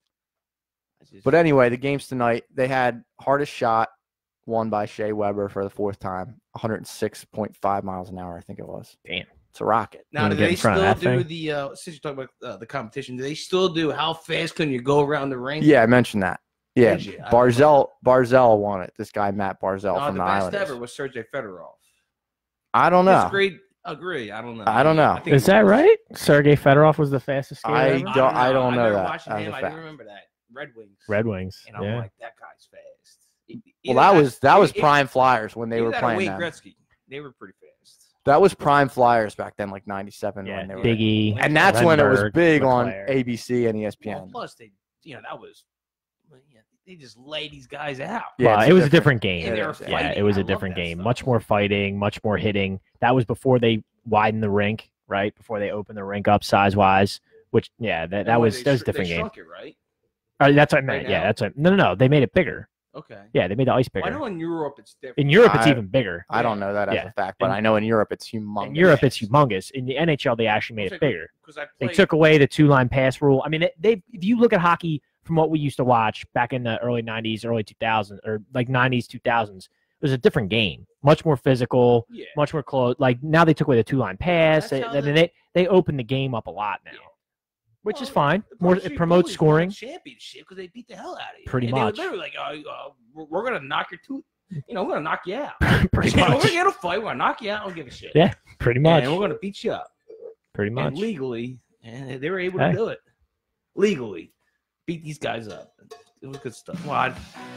But anyway, the games tonight, they had hardest shot won by Shea Weber for the 4th time, 106.5 miles an hour, I think it was. Damn. It's a rocket. Now, do they still do the, since you're talking about the competition, do they still do how fast can you go around the ring? Yeah, I mentioned that. Yeah, Barzell won it. This guy, Matt Barzell from the Islanders. The best ever was Sergei Fedorov. I don't know. Agree. I don't know. I don't know. Is that right? Sergei Fedorov was the fastest skater I don't know that. I didn't remember that. Red Wings. And I'm like, that guy's fast. Well, that was Prime Flyers when they were playing Wayne them. Gretzky. They were pretty fast. That was Prime Flyers back then, like 97 when they were. Biggie. And that's when it was big on ABC and ESPN. Well, plus, that was. They just lay these guys out. Yeah, it was a different game. Yeah, it was a different game. Much more fighting, much more hitting. That was before they widened the rink, right? Before they opened the rink up size-wise, which, that was a different game. Shrunk it, right? That's what I meant. Yeah, that's what. No. They made it bigger. Okay. Yeah, they made the ice bigger. Well, I know in Europe it's different. In Europe, it's even bigger. I don't know that as a fact, but I know in Europe it's humongous. In Europe, it's humongous. In the NHL, they actually made it bigger. They took away the 2-line pass rule. I mean, if you look at hockey from what we used to watch back in the early 90s, early 2000s, or like 90s, 2000s, it was a different game. Much more physical, much more close. Like now they took away the 2-line pass. They opened the game up a lot now. Which is fine. It promotes scoring. Championship because they beat the hell out of you. Pretty much. They were literally like, we're gonna knock your tooth. We're gonna knock you out. Pretty much. We're gonna fight. We're gonna knock you out. I don't give a shit. Yeah, pretty much. And we're gonna beat you up. Pretty much. And legally, and they were able to do it. Legally, beat these guys up. It was good stuff. Well,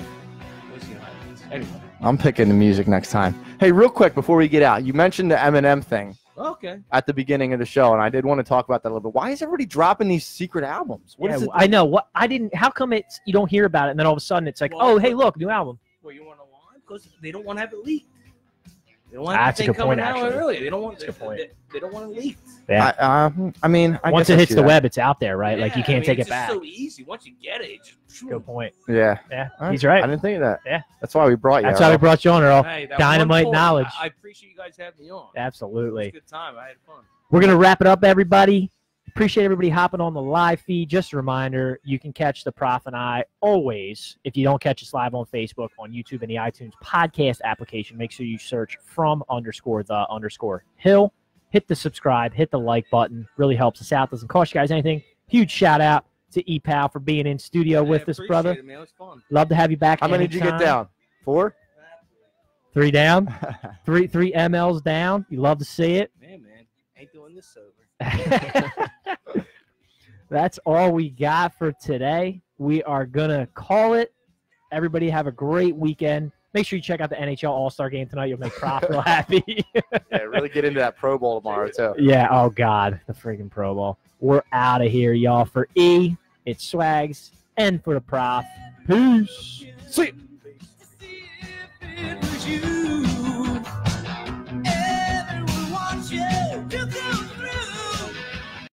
anyway. I'm picking the music next time. Hey, real quick before we get out, you mentioned the Eminem thing. Okay. At the beginning of the show, and I did want to talk about that a little bit. Why is everybody dropping these secret albums? What is it? I know. What I didn't. How come you don't hear about it, and then all of a sudden it's like, hey, look, new album. Well, you want to know why? Because they don't want to have it leaked. They don't want that coming out early. They don't want. They don't want it leaked. Yeah. I mean, once it hits the web, it's out there, right? Like you can't take it back. It's so easy. Once you get it, good point. Yeah. He's right. I didn't think of that. Yeah. That's why we brought you. That's why we brought you on, Earl. Hey, Dynamite knowledge. I appreciate you guys having me on. Absolutely. It was a good time. I had fun. We're going to wrap it up, everybody. Appreciate everybody hopping on the live feed. Just a reminder, you can catch the Prof and I always. If you don't catch us live on Facebook, on YouTube, and the iTunes podcast application, make sure you search _the_Hill. Hit the subscribe, hit the like button. Really helps us out. Doesn't cost you guys anything. Huge shout out to E-Pal for being in studio with us, brother. It, man. It was fun. Love to have you back. How many did you get down? 4? 3 down. 3 mLs down. You love to see it. Man, ain't doing this sober. That's all we got for today. We are going to call it. Everybody have a great weekend. Make sure you check out the NHL All-Star game tonight. You'll make Prof real happy. Yeah, really get into that Pro Bowl tomorrow, too. Yeah, oh, God, the freaking Pro Bowl. We're out of here, y'all. For E, it's Swags, and for the Prof, peace. See you.